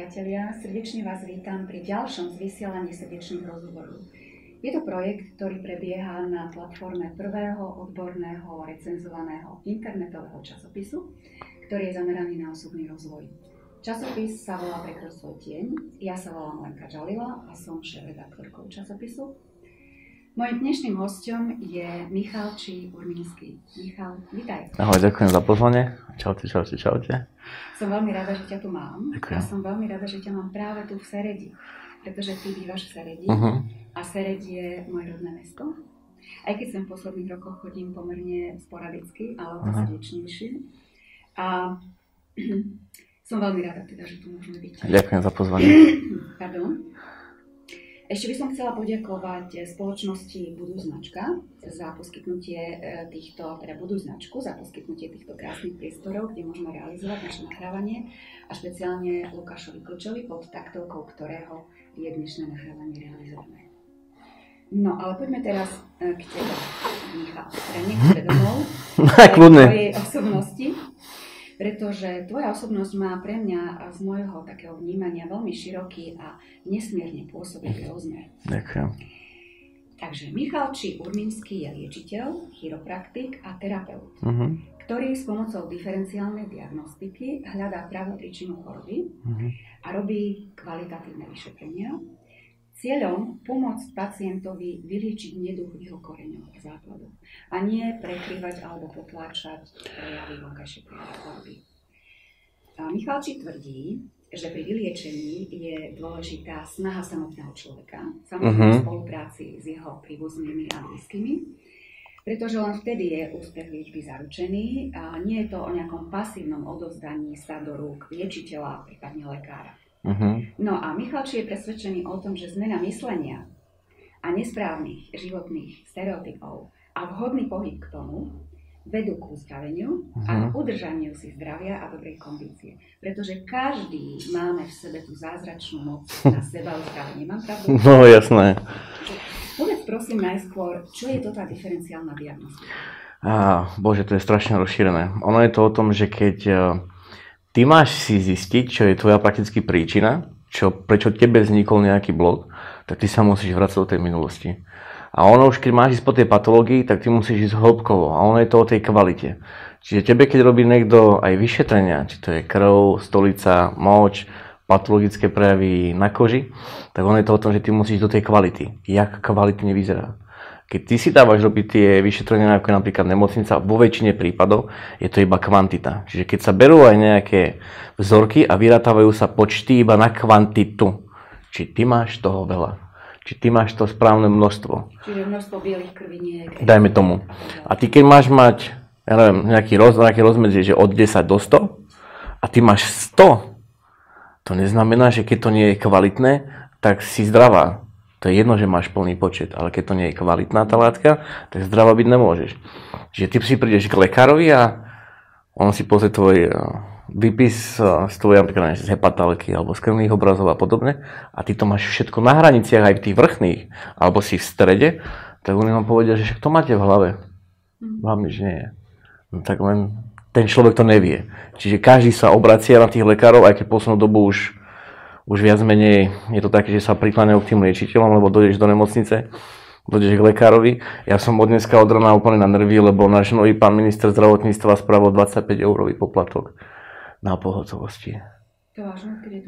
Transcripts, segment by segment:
priatelia, srdečne vás vítam pri ďalšom z vysielaní srdečných rozhovorov. Je to projekt, ktorý prebieha na platforme prvého odborného recenzovaného internetového časopisu, ktorý je zameraný na osobný rozvoj. Časopis sa volá Prekroč svoj tieň, ja sa volám Lenka Džalila a som šéfredaktorkou časopisu. Mojím dnešným hosťom je Michal Urminský. Michal, vitaj. Ahoj, ďakujem za pozvanie. Čaute. Som veľmi rada, že ťa tu mám. Ďakujem. A som veľmi rada, že ťa mám práve tu v Seredi, pretože ty bývaš v Seredi a Sered je moje rodné mesto. Aj keď sem v posledných rokoch chodím pomerne sporadicky, ale to srdečnejšie. A som veľmi rada teda, že tu môžeme byť. Ďakujem za pozvanie. Pardon. Ešte by som chcela poďakovať spoločnosti Budú značka za poskytnutie týchto krásnych priestorov, kde môžeme realizovať naše nahrávanie a špeciálne Lukášovi Klčovi, pod taktovkou ktorého je dnešné nahrávanie realizované. No, ale poďme teraz k tebe, Michal. Nechcem domov tvojej osobnosti, pretože tvoja osobnosť má pre mňa z môjho takého vnímania veľmi široký a nesmierne pôsobivý rozmer. Ďakujem. Takže Michal Urminský je liečiteľ, chiropraktik a terapeut, ktorý s pomocou diferenciálnej diagnostiky hľadá pravú príčinu choroby a robí kvalitatívne vyšetrenia. Cieľom pomôcť pacientovi vyliečiť neduch v jeho koreňoch a základoch a nie prekrývať alebo potláčať prejavy vonkajšej choroby. Michalči tvrdí, že pri vyliečení je dôležitá snaha samotného človeka, samozrejme v spolupráci s jeho príbuznými a blízkymi, pretože len vtedy je úspech liečby zaručený a nie je to o nejakom pasívnom odovzdaní sa do rúk liečiteľa, prípadne lekára. No a Michalči je presvedčený o tom, že zmena myslenia a nesprávnych životných stereotypov a vhodný pohyb k tomu vedú k uzdraveniu a k udržaniu si zdravia a dobrej kondície. Pretože každý máme v sebe tú zázračnú moc na seba uzdravenie. Mám pravdu? No jasné. Povedz prosím najskôr, čo je to tá diferenciálna diagnostika? Bože, to je strašne rozšírené. Ono je to o tom, že keď ty máš si zistiť, čo je tvoja prakticky príčina, prečo tebe vznikol nejaký blok, tak ty sa musíš vrácať do tej minulosti. A ono už, keď máš ísť po tej patológii, tak ty musíš ísť hĺbkovo. A ono je to o tej kvalite. Čiže tebe, keď robí niekto aj vyšetrenia, či to je krv, stolica, moč, patologické prejavy na koži, tak ono je to o tom, že ty musíš do tej kvality. Jak kvalitne vyzerá. Keď ty si dávaš robiť tie vyšetrenia, ako je napríklad nemocnica, vo väčšine prípadov je to iba kvantita. Čiže keď sa berú aj nejaké vzorky a vyratávajú sa počty iba na kvantitu, či ty máš toho veľa, či ty máš to správne množstvo. Čiže množstvo bielých krví nie je... Dajme tomu. A ty keď máš mať, ja neviem, nejaké rozmedzie, že od 10 do 100 a ty máš 100, to neznamená, že keď to nie je kvalitné, tak si zdravá. To je jedno, že máš plný počet, ale keď to nie je kvalitná tá látka, tak zdravá byť nemôžeš. Čiže ty si prídeš k lekárovi a on si pozrie tvoj výpis z tvojej napríklad z hepatálky alebo z krvných obrazov a podobne a ty to máš všetko na hraniciach aj v tých vrchných, alebo si v strede, tak oni vám povedia, že však to máte v hlave. Vám nič nie je. No tak len ten človek to nevie. Čiže každý sa obracia na tých lekárov, aj keď poslednú dobu už viac menej je to také, že sa prikláňajú k tým liečiteľom, lebo dojdeš do nemocnice, dojdeš k lekárovi. Ja som od dneska od rána úplne na nervy, lebo náš nový pán minister zdravotníctva spravil 25-eurový poplatok na pohotovosti. To vážne, keď je to?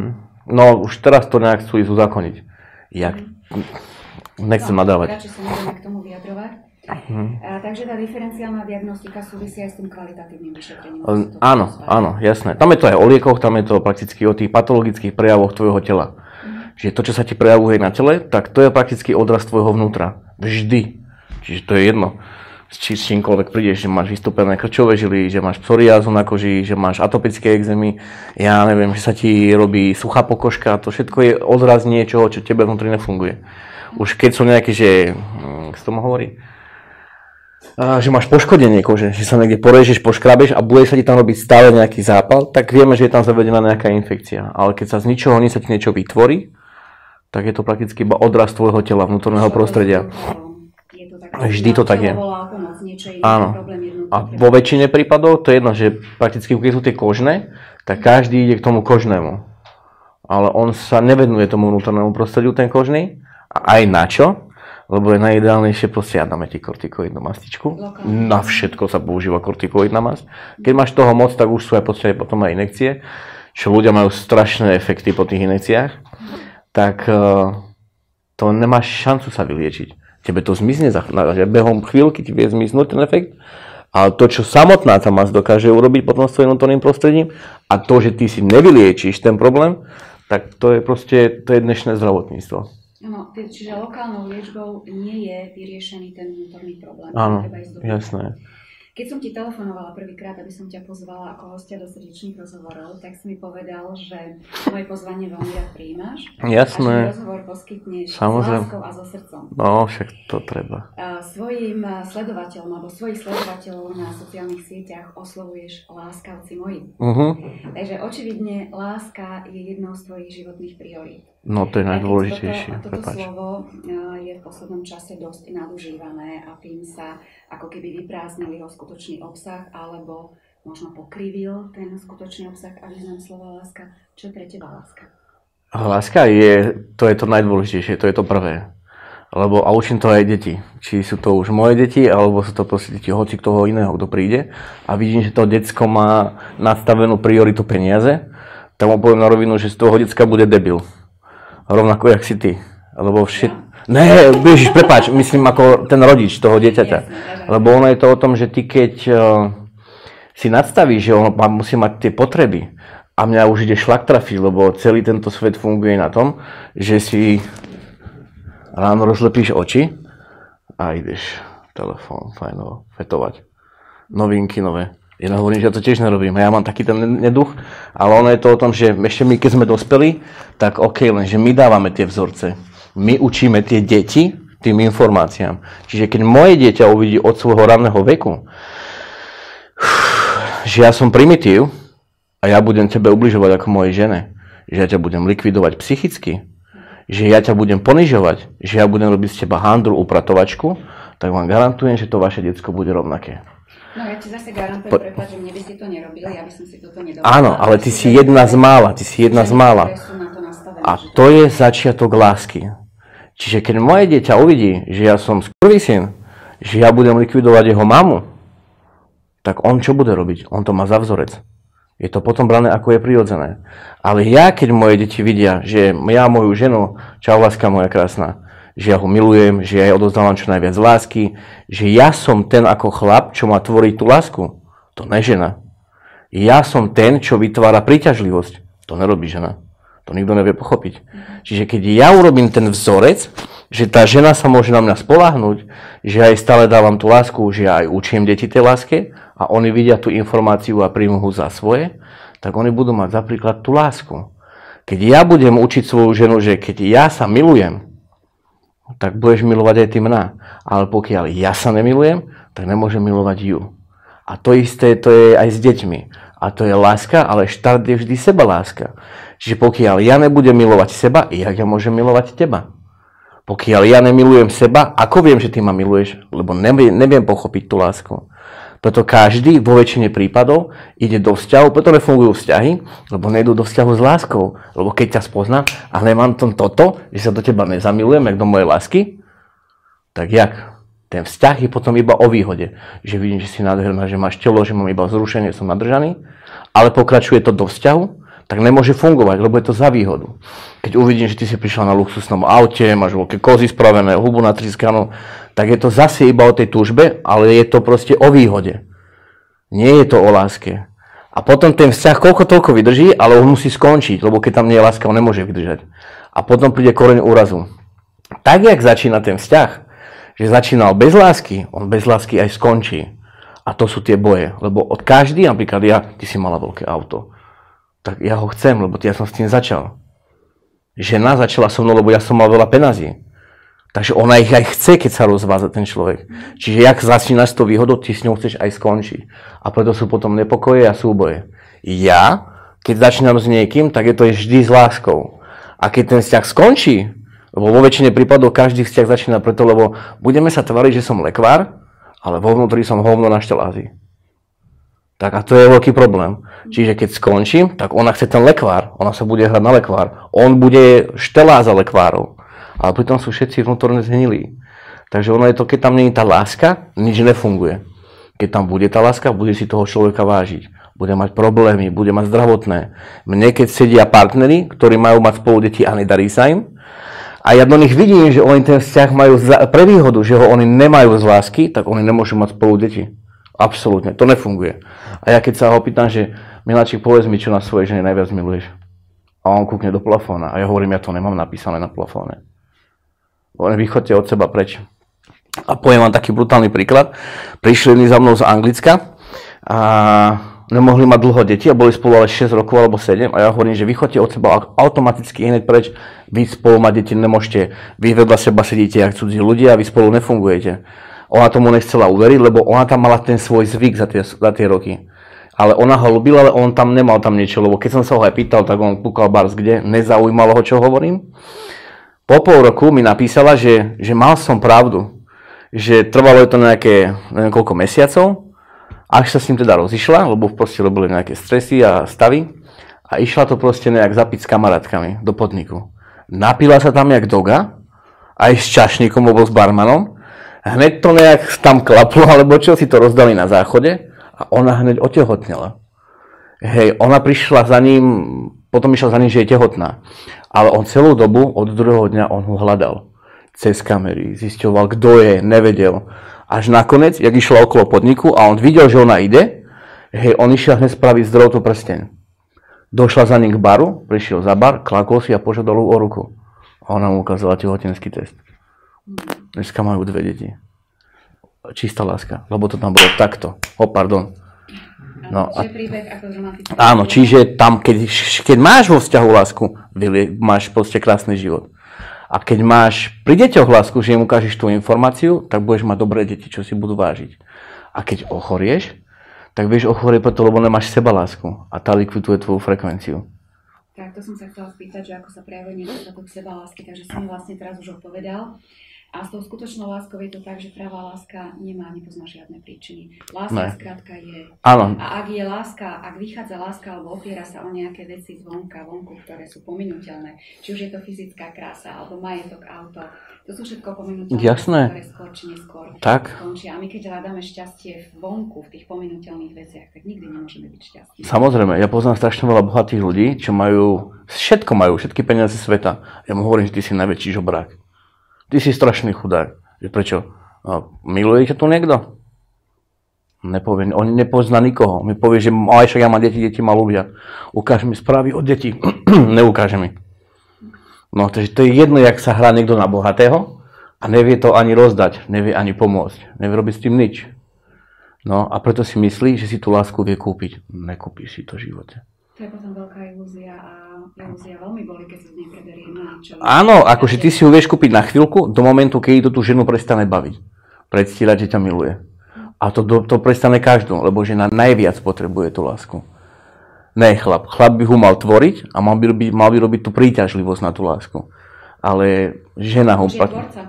No už teraz to nejak chcú ísť uzákoniť. Nechcem nadávať. Radšej sa nebudeme k tomu vyjadrovať. Takže tá diferenciálna diagnostika súvisí aj s tým kvalitatívnym vyšetrením. Áno, jasné. Tam je to aj o liekoch, tam je to prakticky o tých patologických prejavoch tvojho tela. Čiže to, čo sa ti prejavuje na tele, tak to je prakticky odraz tvojho vnútra. Vždy. Čiže to je jedno. S čímkoľvek prídeš, že máš vystúpené krčové žily, že máš psoriázu na koži, že máš atopické ekzémy, ja neviem, že sa ti robí suchá pokožka, to všetko je odraz niečoho, čo tebe vnútri nefunguje. Už keď sú nejaké, že, jak sa tomu hovorí, že máš poškodenie kože, že sa niekde porežeš, poškrabeš a bude sa ti tam robiť stále nejaký zápal, tak vieme, že je tam zavedená nejaká infekcia. Ale keď sa z ničoho sa ti niečo vytvorí, tak je to prakticky iba odraz tvojho tela, vnútorného prostredia. Vždy to tak je. Áno. A vo väčšine prípadov to je jedno, že prakticky keď sú tie kožné, tak každý ide k tomu kožnému. ale on sa nevenuje tomu vnútornému prostrediu, ten kožný. A aj na čo? Lebo je najideálnejšie, proste ja dáme ti kortikoidnú mastičku. Na všetko sa používa kortikoidná masť. Keď máš toho moc, tak už sú aj podstate potom aj injekcie, čo ľudia majú strašné efekty po tých injekciách. Tak to nemáš šancu sa vyliečiť. Tebe to zmizne, behom chvíľky ti vie zmiznúť ten efekt. Ale to, čo samotná tá masť dokáže urobiť potom s tvojím vnútorným prostredím a to, že ty si nevyliečíš ten problém, tak to je proste, to je dnešné zdravotníctvo. No, čiže lokálnou liečbou nie je vyriešený ten vnútorný problém. Áno, jasné. Keď som ti telefonovala prvýkrát, aby som ťa pozvala ako hostia do srdečných rozhovorov, tak si mi povedal, že moje pozvanie veľmi rád prijímaš. Jasné. A že rozhovor poskytneš s láskou a so srdcom. No, však to treba. Svojim sledovateľom alebo svojich sledovateľov na sociálnych sieťach oslovuješ láskavci moji. Takže očividne láska je jednou z tvojich životných priorít. No, to je najdôležitejšie. Toto slovo je v poslednom čase dosť nadužívané a tým sa ako keby vyprázdnili ho skutočný obsah, alebo možno pokrivil ten skutočný obsah a význam slova láska. Čo je pre teba láska? Láska to je to najdôležitejšie, to je to prvé. Lebo, a učím to aj deti. Či sú to už moje deti, alebo sú to proste deti hoci toho iného, kto príde. A vidím, že to decko má nastavenú prioritu peniaze, tak mu poviem na rovinu, že z toho decka bude debil. Rovnako, jak si ty. Lebo Ne, Ježiš, prepáč, myslím ako ten rodič toho dieťaťa. Lebo ono je to o tom, že ty keď si nadstavíš, že on musí mať tie potreby a mňa už ide šlak trafiť, lebo celý tento svet funguje na tom, že si ráno rozlepíš oči a ideš telefón, fajnovo, fetovať. Novinky nové. Ja hovorím, že ja to tiež nerobím. Ja mám taký ten neduch, ale ono je to o tom, že ešte my, keď sme dospeli, tak OK, lenže my dávame tie vzorce. My učíme tie deti tým informáciám. Čiže keď moje dieťa uvidí od svojho ranného veku, že ja som primitív a ja budem tebe ubližovať ako mojej žene, že ja ťa budem likvidovať psychicky, že ja ťa budem ponižovať, že ja budem robiť z teba handru, upratovačku, tak vám garantujem, že to vaše decko bude rovnaké. No ja ti zase garantujem, prepáč, že mne by si to nerobili, ja by som si toto nedovolila. Áno, ale ty si jedna z mála, A to je začiatok lásky. Čiže keď moje dieťa uvidí, že ja som skurvysyn, že ja budem likvidovať jeho mamu, tak on čo bude robiť? On to má za vzorec. Je to potom brané, ako je prirodzené. Ale ja, keď moje deti vidia, že ja moju ženu, čau láska moja krásna, že ja ho milujem, že ja jej odovzdávam čo najviac lásky, že ja som ten ako chlap, čo má tvoriť tú lásku. To ne žena. Ja som ten, čo vytvára príťažlivosť. To nerobí žena. To nikto nevie pochopiť. Čiže keď ja urobím ten vzorec, že tá žena sa môže na mňa spoľahnúť, že ja jej stále dávam tú lásku, že ja aj učím deti tej láske a oni vidia tú informáciu a príjmu ho za svoje, tak oni budú mať za príklad tú lásku. Keď ja budem učiť svoju ženu, že keď ja sa milujem, tak budeš milovať aj ty mňa. Ale pokiaľ ja sa nemilujem, tak nemôžem milovať ju. A to isté to je aj s deťmi. A to je láska, ale štart je vždy sebaláska. Čiže pokiaľ ja nebudem milovať seba, jak ja môžem milovať teba? Pokiaľ ja nemilujem seba, ako viem, že ty ma miluješ? Lebo neviem pochopiť tú lásku. Preto každý vo väčšine prípadov ide do vzťahu, preto nefungujú vzťahy, lebo nejdú do vzťahu s láskou. Lebo keď ťa spoznám a nemám toto, že sa do teba nezamilujem, jak do mojej lásky, tak jak? Ten vzťah je potom iba o výhode. Že vidím, že si nádherná, že máš telo, že mám iba vzrušenie, som nadržaný, ale pokračuje to do vzťahu, tak nemôže fungovať, lebo je to za výhodu. Keď uvidím, že ty si prišla na luxusnom aute, máš veľké kozy spravené, hubu natriskanú, tak je to zase iba o tej túžbe, ale je to proste o výhode. Nie je to o láske. A potom ten vzťah koľko toľko vydrží, ale on musí skončiť, lebo keď tam nie je láska, on nemôže vydržať. A potom príde koreň úrazu. Tak, jak začína ten vzťah, že začínal bez lásky, on bez lásky aj skončí. A to sú tie boje, lebo od každý, napríklad ty si mala veľké auto, tak ja ho chcem, lebo ja som s tým začal. Žena začala so mnou, lebo ja som mal veľa peňazí. Takže ona ich aj chce, keď sa rozváza ten človek. Čiže jak začínaš s tou výhodou, ty s ňou chceš aj skončiť. A preto sú potom nepokoje a súboje. Ja, keď začínam s niekým, tak je to vždy s láskou. A keď ten vzťah skončí, lebo vo väčšine prípadov každý vzťah začína preto, lebo budeme sa tváriť, že som lekvár, ale vo vnútri som hovno na štelázi. Tak a to je veľký problém. Čiže keď skončím, tak ona chce ten lekvár, ona sa bude hrať na lekvár. On bude štelá za lekvárov. Ale pritom sú všetci vnútorne zhnilí. Takže ono je to, keď tam nie je tá láska, nič nefunguje. Keď tam bude tá láska, bude si toho človeka vážiť. Bude mať problémy, bude mať zdravotné. Mne keď sedia partneri, ktorí majú mať spolu deti a nedarí sa im, a ja do nich vidím, že oni ten vzťah majú pre výhodu, že ho oni nemajú z lásky, tak oni nemôžu mať spolu deti. Absolútne, to nefunguje. A ja keď sa ho pýtam, že Miláčik, povedz mi, čo na svojej žene najviac miluješ. A on kúkne do plafóna. A ja hovorím, ja to nemám napísané na plafóne. Vy chodte od seba preč. A poviem vám taký brutálny príklad. Prišli za mnou z Anglicka a nemohli mať dlho deti a boli spolu ale 6 rokov alebo 7. A ja hovorím, že vy chodte od seba automaticky hneď preč. Vy spolu mať deti nemôžete. Vy vedľa seba sedíte jak cudzí ľudia a vy spolu nefungujete. Ona tomu nechcela uveriť, lebo ona tam mala ten svoj zvyk za tie roky. Ale ona ho ľúbila, ale on tam nemal tam niečo, lebo keď som sa ho aj pýtal, tak on kúkal bars kde, nezaujímalo ho, čo hovorím. Po pol roku mi napísala, že mal som pravdu, že trvalo je to nejaké, neviem koľko mesiacov, až sa s ním teda rozišla, lebo proste robili nejaké stresy a stavy a išla to proste nejak zapiť s kamarátkami do podniku. Napila sa tam jak doga, aj s čašníkom, alebo s barmanom. Hneď to nejak tam klaplo, alebo čo, si to rozdali na záchode a ona hneď otehotnela. Hej, ona prišla za ním, potom išla za ním, že je tehotná. Ale on celú dobu, od druhého dňa, on ho hľadal. Cez kamery, zisťoval, kto je, nevedel. Až nakoniec, jak išla okolo podniku a on videl, že ona ide, hej, on išiel hneď spraviť zdravotnú prsteň. Došla za ním k baru, prišiel za bar, klakol si a požiadal o ruku. A ona mu ukázala tehotenský test. Dneska majú 2 deti. Čistá láska, lebo to tam bolo takto. Pardon. No, áno, čiže tam, keď máš vo vzťahu lásku, máš proste krásny život. A keď máš pri deťoch lásku, že im ukážeš tú informáciu, tak budeš mať dobré deti, čo si budú vážiť. A keď ochorieš, tak vieš ochorieť preto, lebo nemáš sebalásku. A tá likviduje tvoju frekvenciu. Tak to som sa chcela spýtať, že ako sa prejavuje nedostatok sebalásky, takže si mi vlastne teraz už odpovedal. A s tou skutočnou láskou je to tak, že pravá láska nepozná žiadne príčiny. Láska skrátka je. Áno. A ak je láska, ak vychádza láska alebo opiera sa o nejaké veci vonku, ktoré sú pominuteľné, či už je to fyzická krása alebo majetok, auto, to sú všetko pominuteľné, ktoré skôr či neskôr skončia. A my keď hľadáme šťastie vonku, v tých pominuteľných veciach, tak nikdy nemôžeme byť šťastní. Samozrejme, ja poznám strašne veľa bohatých ľudí, čo majú, všetky peniaze sveta. Ja mu hovorím, že ty si najväčší žobrák. Ty si strašný chudák. Prečo? Miluje ťa tu niekto? Nepovie, on nepozná nikoho. Mi povie, že však ja mám deti ma ľúbia. Ukáž mi správy od detí. Neukáže mi. No, takže to je jedno, jak sa hrá niekto na bohatého a nevie to ani rozdať, nevie ani pomôcť. Nevie robiť s tým nič. No a preto si myslí, že si tú lásku vie kúpiť. Nekúpiš si to v živote. To je potom veľká ilúzia a ilúzia veľmi boli, keď sa z nej preberie na čo. Áno, akože ty si ju vieš kúpiť na chvíľku, do momentu, keď to tú ženu prestane baviť. Predstierať, že ťa miluje. A to prestane každú, lebo žena najviac potrebuje tú lásku. Ne chlap. Chlap by ho mal tvoriť a mal by robiť tú príťažlivosť na tú lásku. Ale žena ho...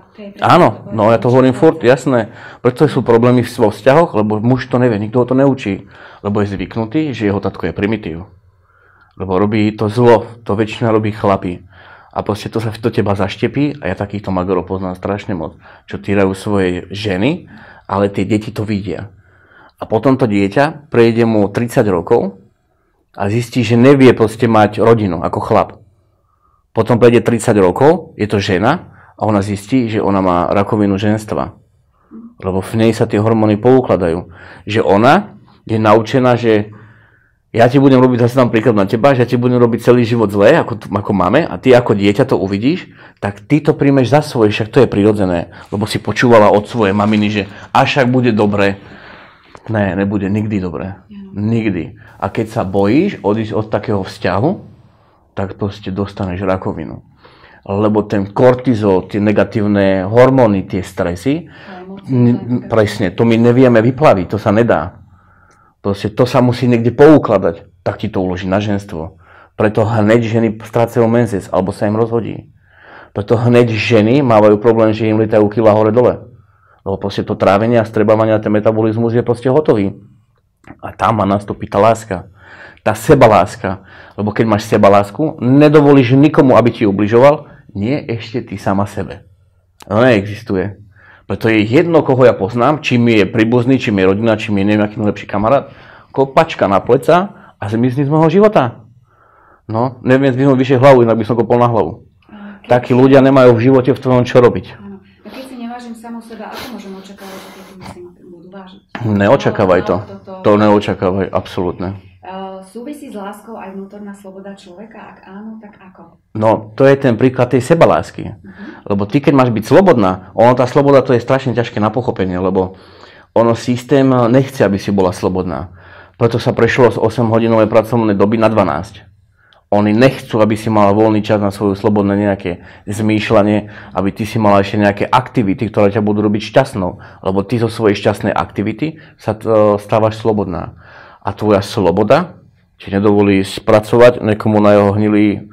Áno, no ja to hovorím furt, jasné. Preto sú problémy vo vzťahoch, lebo muž to nevie, nikto ho to neučí. Lebo je zvyknutý, že jeho tatko je primitív. Lebo robí to zlo, to väčšina robí chlapi. A proste to sa do teba zaštepí a ja takýchto magorov poznám strašne moc. Čo týrajú svoje ženy, ale tie deti to vidia. A potom to dieťa prejde mu 30 rokov a zistí, že nevie proste mať rodinu ako chlap. Potom prejde 30 rokov, je to žena a ona zistí, že ona má rakovinu ženstva. Lebo v nej sa tie hormóny poukladajú. Že ona je naučená, že ja ti budem robiť, zase tam príklad na teba, že ja ti budem robiť celý život zle, ako máme, a ty ako dieťa to uvidíš, tak ty to príjmeš za svoje, však to je prirodzené, lebo si počúvala od svojej maminy, že až ak bude dobre. Ne, nebude nikdy dobre. Nikdy. A keď sa bojíš odísť od takého vzťahu, tak proste dostaneš rakovinu. Lebo ten kortizol, tie negatívne hormóny, tie stresy, presne, to my nevieme vyplaviť, to sa nedá. Proste to sa musí niekde poukladať, tak ti to uloží na ženstvo. Preto hneď ženy strácajú menzes, alebo sa im rozhodí. Preto hneď ženy mávajú problém, že im lietajú kila hore dole. Lebo proste to trávenie a strebávanie a ten metabolizmus je proste hotový. A tam má nastúpiť tá láska. Tá sebaláska. Lebo keď máš sebalásku, nedovolíš nikomu, aby ti ubližoval, nie ešte ty sama sebe. To neexistuje. Preto je jedno, koho ja poznám, či mi je príbuzný, či mi je rodina, či mi je neviem aký najlepší kamarát, kopačka na pleca a zmizne z môjho života. No, neviem zdvihnúť vyššie hlavu, inak by som kopol na hlavu. Takí ľudia nemajú v živote v tom čo robiť. Áno. A keď si nevážim samou seba, ako môžem očakávať, že tieto si ma budú vážiť? Neočakávaj to. To neočakávaj, absolútne. Súvisí s láskou aj vnútorná sloboda človeka? Ak áno, tak ako? No, to je ten príklad tej sebalásky. Lebo ty, keď máš byť slobodná, tá sloboda to je strašne ťažké na pochopenie, lebo systém nechce, aby si bola slobodná. Preto sa prešlo z 8-hodinovej pracovnej doby na 12. Oni nechcú, aby si mala voľný čas na svoje slobodné nejaké zmýšľanie, aby ty si mala ešte nejaké aktivity, ktoré ťa budú robiť šťastnou. Lebo ty zo svojej šťastnej aktivity sa stávaš slobodná. A tvoja sloboda ti nedovolí spracovať niekomu na jeho hnilý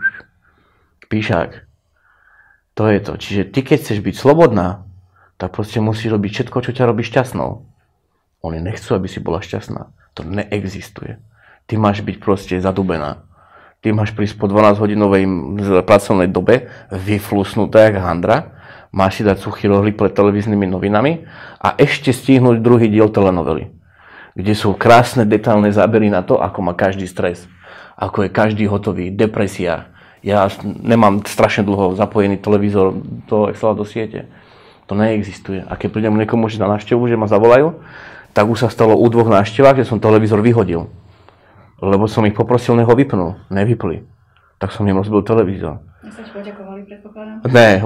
píšák. To je to. Čiže ty, keď chceš byť slobodná, tak proste musíš robiť všetko, čo ťa robí šťastnou. Oni nechcú, aby si bola šťastná. To neexistuje. Ty máš byť proste zadubená. Ty máš prísť po 12-hodinovej pracovnej dobe, vyflusnutá jak handra, máš si dať suchý rohlík pred televíznymi novinami a ešte stihnúť druhý diel telenovely, kde sú krásne detailné zábery na to, ako má každý stres, ako je každý hotový, depresia. Ja nemám strašne dlho zapojený televízor do siete. To neexistuje. A keď prídem niekomu na návštevu, že ma zavolajú, tak už sa stalo u 2 návštevách, že som televízor vyhodil. Lebo som ich poprosil, nech ho vypnú. Nevypli. Tak som im rozbil televízor. Sa ti poďakovali, predpokladám? Ne,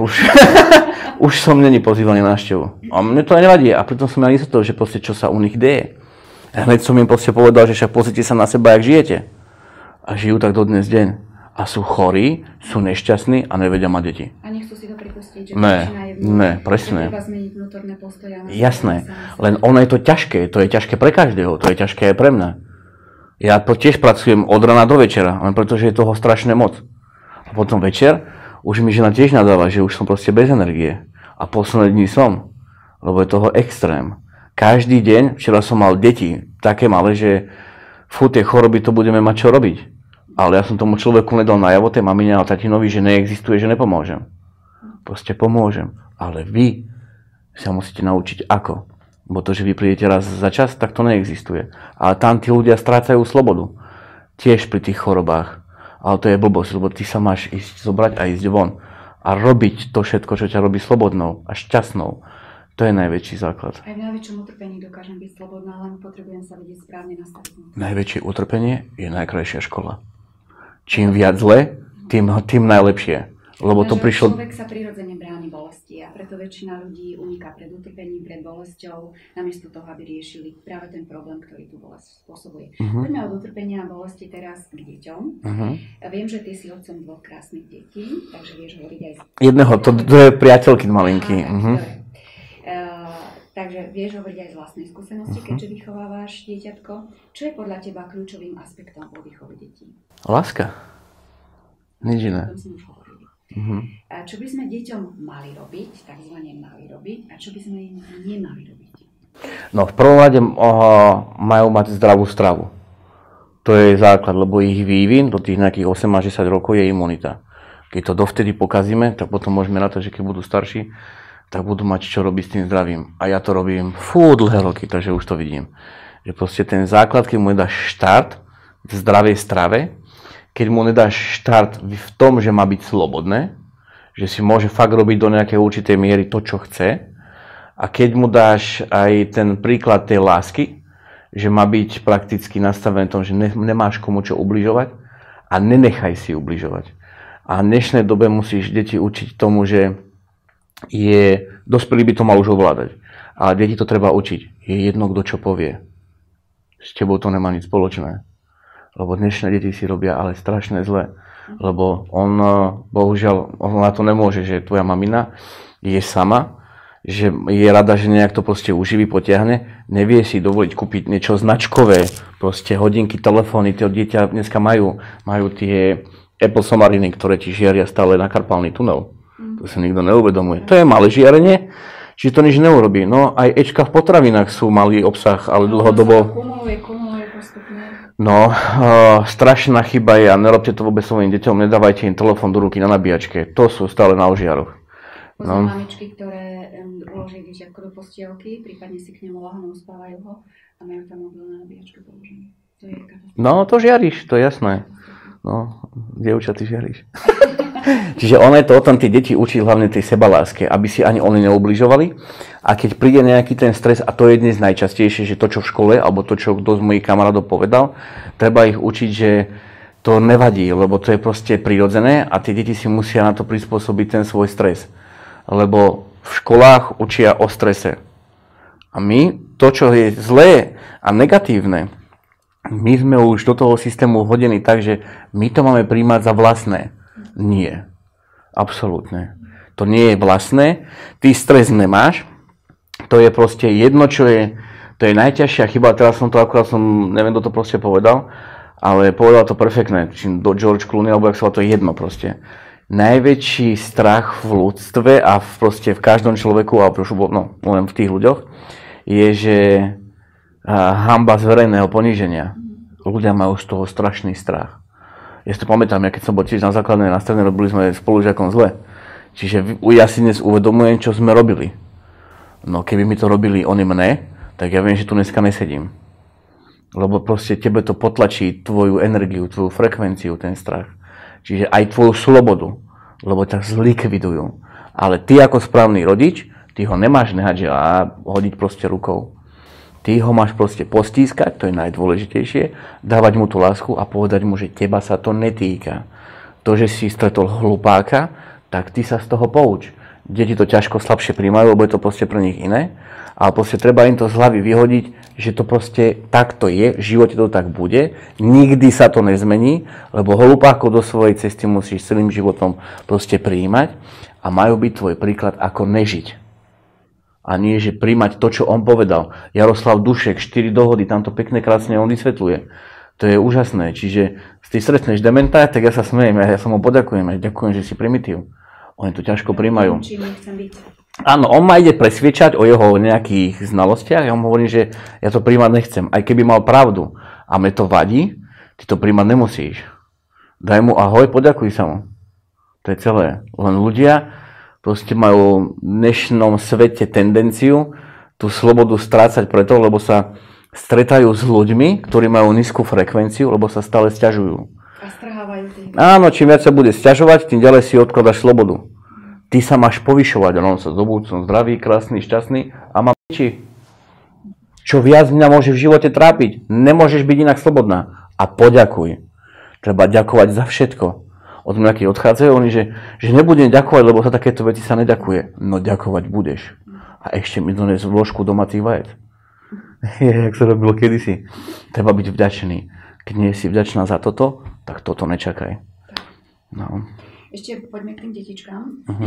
už som není pozývaný na návštevu. A mne to nevadí. A pritom som ja vysvetlil, že proste čo sa u nich deje. A hneď som im proste povedal, že však pozrite sa na seba, jak žijete. A žijú tak do dnes deň. A sú chorí, sú nešťastní a nevedia mať deti. A nechcú si to pripustiť, že Ne, presne. Treba zmeniť vnútorné postoje. Jasné. Len ono je to ťažké. To je ťažké pre každého. To je ťažké aj pre mňa. Ja to tiež pracujem od rana do večera, len pretože je toho strašne moc. A potom večer už mi žena tiež nadáva, že už som proste bez energie. A posledné dni som, lebo je toho extrém. Každý deň, včera som mal deti také malé, že tie choroby to budeme mať čo robiť. Ale ja som tomu človeku nedal najavo, tej mamine a tatinovi, že neexistuje, že nepomôžem. Proste pomôžem. Ale vy sa musíte naučiť ako. Bo to, že vy prídete raz za čas, tak to neexistuje. Ale tam tí ľudia strácajú slobodu. Tiež pri tých chorobách. Ale to je blbosť, lebo ty sa máš ísť zobrať a ísť von. A robiť to všetko, čo ťa robí slobodnou a šťastnou. To je najväčší základ. Aj v najväčšom utrpení dokážem byť slobodná, len potrebujem sa vedieť správne nastaviť. Najväčšie utrpenie je najkrajšia škola. Čím viac zle, tým najlepšie. Lebo to prišlo... Človek sa prirodzene bráni bolesti a preto väčšina ľudí uniká pred utrpením, pred bolesťou, namiesto toho, aby riešili práve ten problém, ktorý tú bolesť spôsobuje. Poďme od utrpenia a bolesti teraz k deťom. Viem, že ty si otcom 2 krásnych detí, takže vieš hovoriť aj... Jedného, to je priateľky malinký. Takže vieš hovoriť aj z vlastnej skúsenosti, keďže vychovávaš dieťatko. Čo je podľa teba kľúčovým aspektom vo výchove detí? Láska. Nič iné. A čo by sme deťom mali robiť, takzvané mali robiť, a čo by sme im nemali robiť? No v prvom rade majú mať zdravú stravu. To je základ, lebo ich vývin do tých nejakých 8 až 10 rokov je imunita. Keď to dovtedy pokazíme, tak potom môžeme na to, že keď budú starší, tak budú mať čo robiť s tým zdravím. A ja to robím dlhé roky, takže už to vidím. Že proste ten základ, keď mu nedáš štart v zdravej strave, keď mu nedáš štart v tom, že má byť slobodné, že si môže fakt robiť do nejakej určitej miery to, čo chce, a keď mu dáš aj ten príklad tej lásky, že má byť prakticky nastavený tom, že nemáš komu čo ubližovať a nenechaj si ubližovať. A v dnešnej dobe musíš deti učiť tomu, že dospelý by to mal už ovládať. Ale deti to treba učiť. Je jedno, kto čo povie. S tebou to nemá nič spoločné. Lebo dnešné deti si robia ale strašne zle. Lebo bohužiaľ, on na to nemôže, že tvoja mamina je sama, že je rada, že nejak to proste uživí, potiahne, nevie si dovoliť kúpiť niečo značkové, proste hodinky, telefóny, tie dieťa dneska majú tie Apple somariny, ktoré ti žiaria stále na karpálny tunel. To sa nikto neuvedomuje. To je malé žiarenie, čiže to nič neurobí. No aj Ečka v potravinách sú malý obsah, ale dlhodobo... Kumuluje No, strašná chyba je, a nerobte to vôbec svojim deťom, nedávajte im telefón do ruky na nabíjačke. To sú stále na ožiaroch. Poznám mamičky, ktoré uložia dieťatko do postielky, prípadne si k nemu lahnú, spávajú ho a majú tam mobil na nabíjačke položený. To je katastrofa. No, to žiariš, to je jasné. No, dievča, ty žiariš. Čiže ono je to o tom, tie deti učí hlavne tej sebaláske, aby si ani oni neubližovali. A keď príde nejaký ten stres, a to je dnes najčastejšie, že to, čo v škole, alebo to, čo kto z mojich kamarátov povedal, treba ich učiť, že to nevadí, lebo to je proste prirodzené a tie deti si musia na to prispôsobiť ten svoj stres. Lebo v školách učia o strese. A my, to, čo je zlé a negatívne, my sme už do toho systému hodení tak, že my to máme príjmať za vlastné. Nie. Absolútne. To nie je vlastné. Ty stres nemáš. To je proste jedno, čo je, to je najťažšia chyba. Teraz som to akurát neviem, kto to proste povedal, ale povedal to perfektne. Či do George Clooney, alebo jak sa to je jedno proste. Najväčší strach v ľudstve a proste v každom človeku, alebo len v tých ľuďoch, je, že hanba z verejného poníženia. Ľudia majú z toho strašný strach. Ja si to pamätám, keď som bol tiež na základnej, na strednej, robili sme spolužiakom zle. Čiže ja si dnes uvedomujem, čo sme robili. No keby mi to robili oni mne, tak ja viem, že tu dneska nesedím. Lebo proste tebe to potlačí tvoju energiu, tvoju frekvenciu, ten strach. Čiže aj tvoju slobodu, lebo ťa zlikvidujú. Ale ty ako správny rodič, ty ho nemáš nehať a hodiť proste rukou. Ty ho máš proste postískať, to je najdôležitejšie, dávať mu tú lásku a povedať mu, že teba sa to netýka. To, že si stretol hlupáka, tak ty sa z toho pouč. Deti to ťažko slabšie príjmajú, lebo je to proste pre nich iné, ale proste treba im to z hlavy vyhodiť, že to proste takto je, v živote to tak bude, nikdy sa to nezmení, lebo hlupákov do svojej cesty musíš celým životom proste prijímať a majú byť tvoj príklad, ako nežiť. A nie, že príjmať to, čo on povedal. Jaroslav Dušek, 4 dohody, tam to pekne, krásne on vysvetľuje. To je úžasné. Čiže ty stretneš dementa, tak ja sa smejem, ja sa mu poďakujem, ja ďakujem, že si primitív. Oni to ťažko príjmajú. Áno, on ma ide presviečať o jeho nejakých znalostiach, ja mu hovorím, že ja to príjmať nechcem. Aj keby mal pravdu a mne to vadí, ty to príjmať nemusíš. Daj mu ahoj, poďakuj sa mu. To je celé. Len ľudia proste majú v dnešnom svete tendenciu tú slobodu strácať preto, lebo sa stretajú s ľuďmi, ktorí majú nízku frekvenciu, lebo sa stále sťažujú. A strhávajú tým. Áno, čím viac sa bude sťažovať, tým ďalej si odkladaš slobodu. Ty sa máš povyšovať, a on sa zobúd, som zdravý, krásny, šťastný a mám piči. Čo viac mňa môže v živote trápiť, nemôžeš byť inak slobodná. A poďakuj. Treba ďakovať za všetko. Od mňa, keď odchádzajú, oni, že nebudem ďakovať, lebo za takéto veci sa neďakuje. No ďakovať budeš. A ešte mi dones vložku domácich vajec. Jak sa robilo kedysi. Treba byť vďačný. Keď nie si vďačná za toto, tak toto nečakaj. No. Ešte poďme k tým detičkám.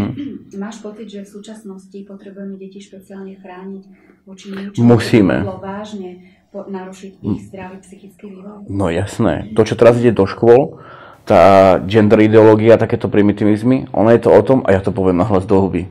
Máš pocit, že v súčasnosti potrebujeme deti špeciálne chrániť voči niečomu, musíme. Bolo vážne narušiť ich zdravý psychický vývoj? No jasné. To, čo teraz ide do škôl, tá gender ideológia, takéto primitivizmy, ono je to o tom, a ja to poviem nahlas do huby.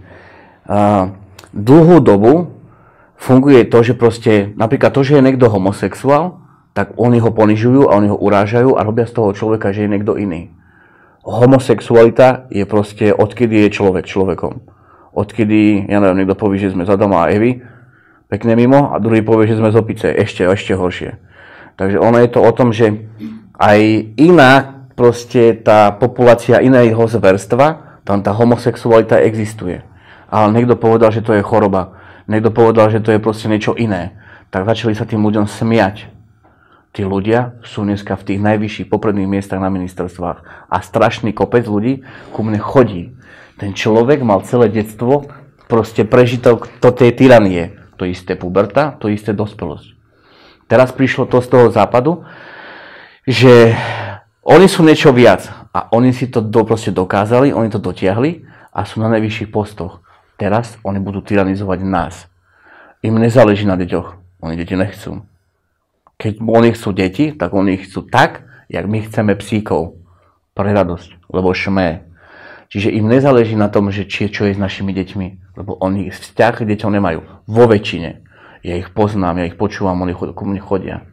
Dlhú dobu funguje to, že proste, napríklad to, že je niekto homosexuál, tak oni ho ponižujú a oni ho urážajú a robia z toho človeka, že je niekto iný. Homosexualita je proste, odkedy je človek človekom. Odkedy, ja neviem, niekto povie, že sme z Adama a Evy, pekne mimo, a druhý povie, že sme z opice, ešte horšie. Takže ono je to o tom, že aj iná proste tá populácia iného zverstva, tam tá homosexualita existuje. Ale niekto povedal, že to je choroba. Niekto povedal, že to je proste niečo iné. Tak začali sa tým ľuďom smiať. Tí ľudia sú dneska v tých najvyšších popredných miestach na ministerstvách. A strašný kopec ľudí ku mne chodí. Ten človek mal celé detstvo proste prežitok do tej tyranie. To isté puberta, to isté dospelosť. Teraz prišlo to z toho západu, že oni sú niečo viac a oni si to proste dokázali, oni to dotiahli a sú na najvyšších postoch. Teraz oni budú tyranizovať nás. Im nezáleží na deťoch, oni deti nechcú. Keď oni chcú deti, tak oni chcú tak, jak my chceme psíkov. Pre radosť, lebo šmé. Čiže im nezáleží na tom, že čo je s našimi deťmi, lebo oni vzťah k deťom nemajú. Vo väčšine. Ja ich poznám, ja ich počúvam, oni ku mne chodia.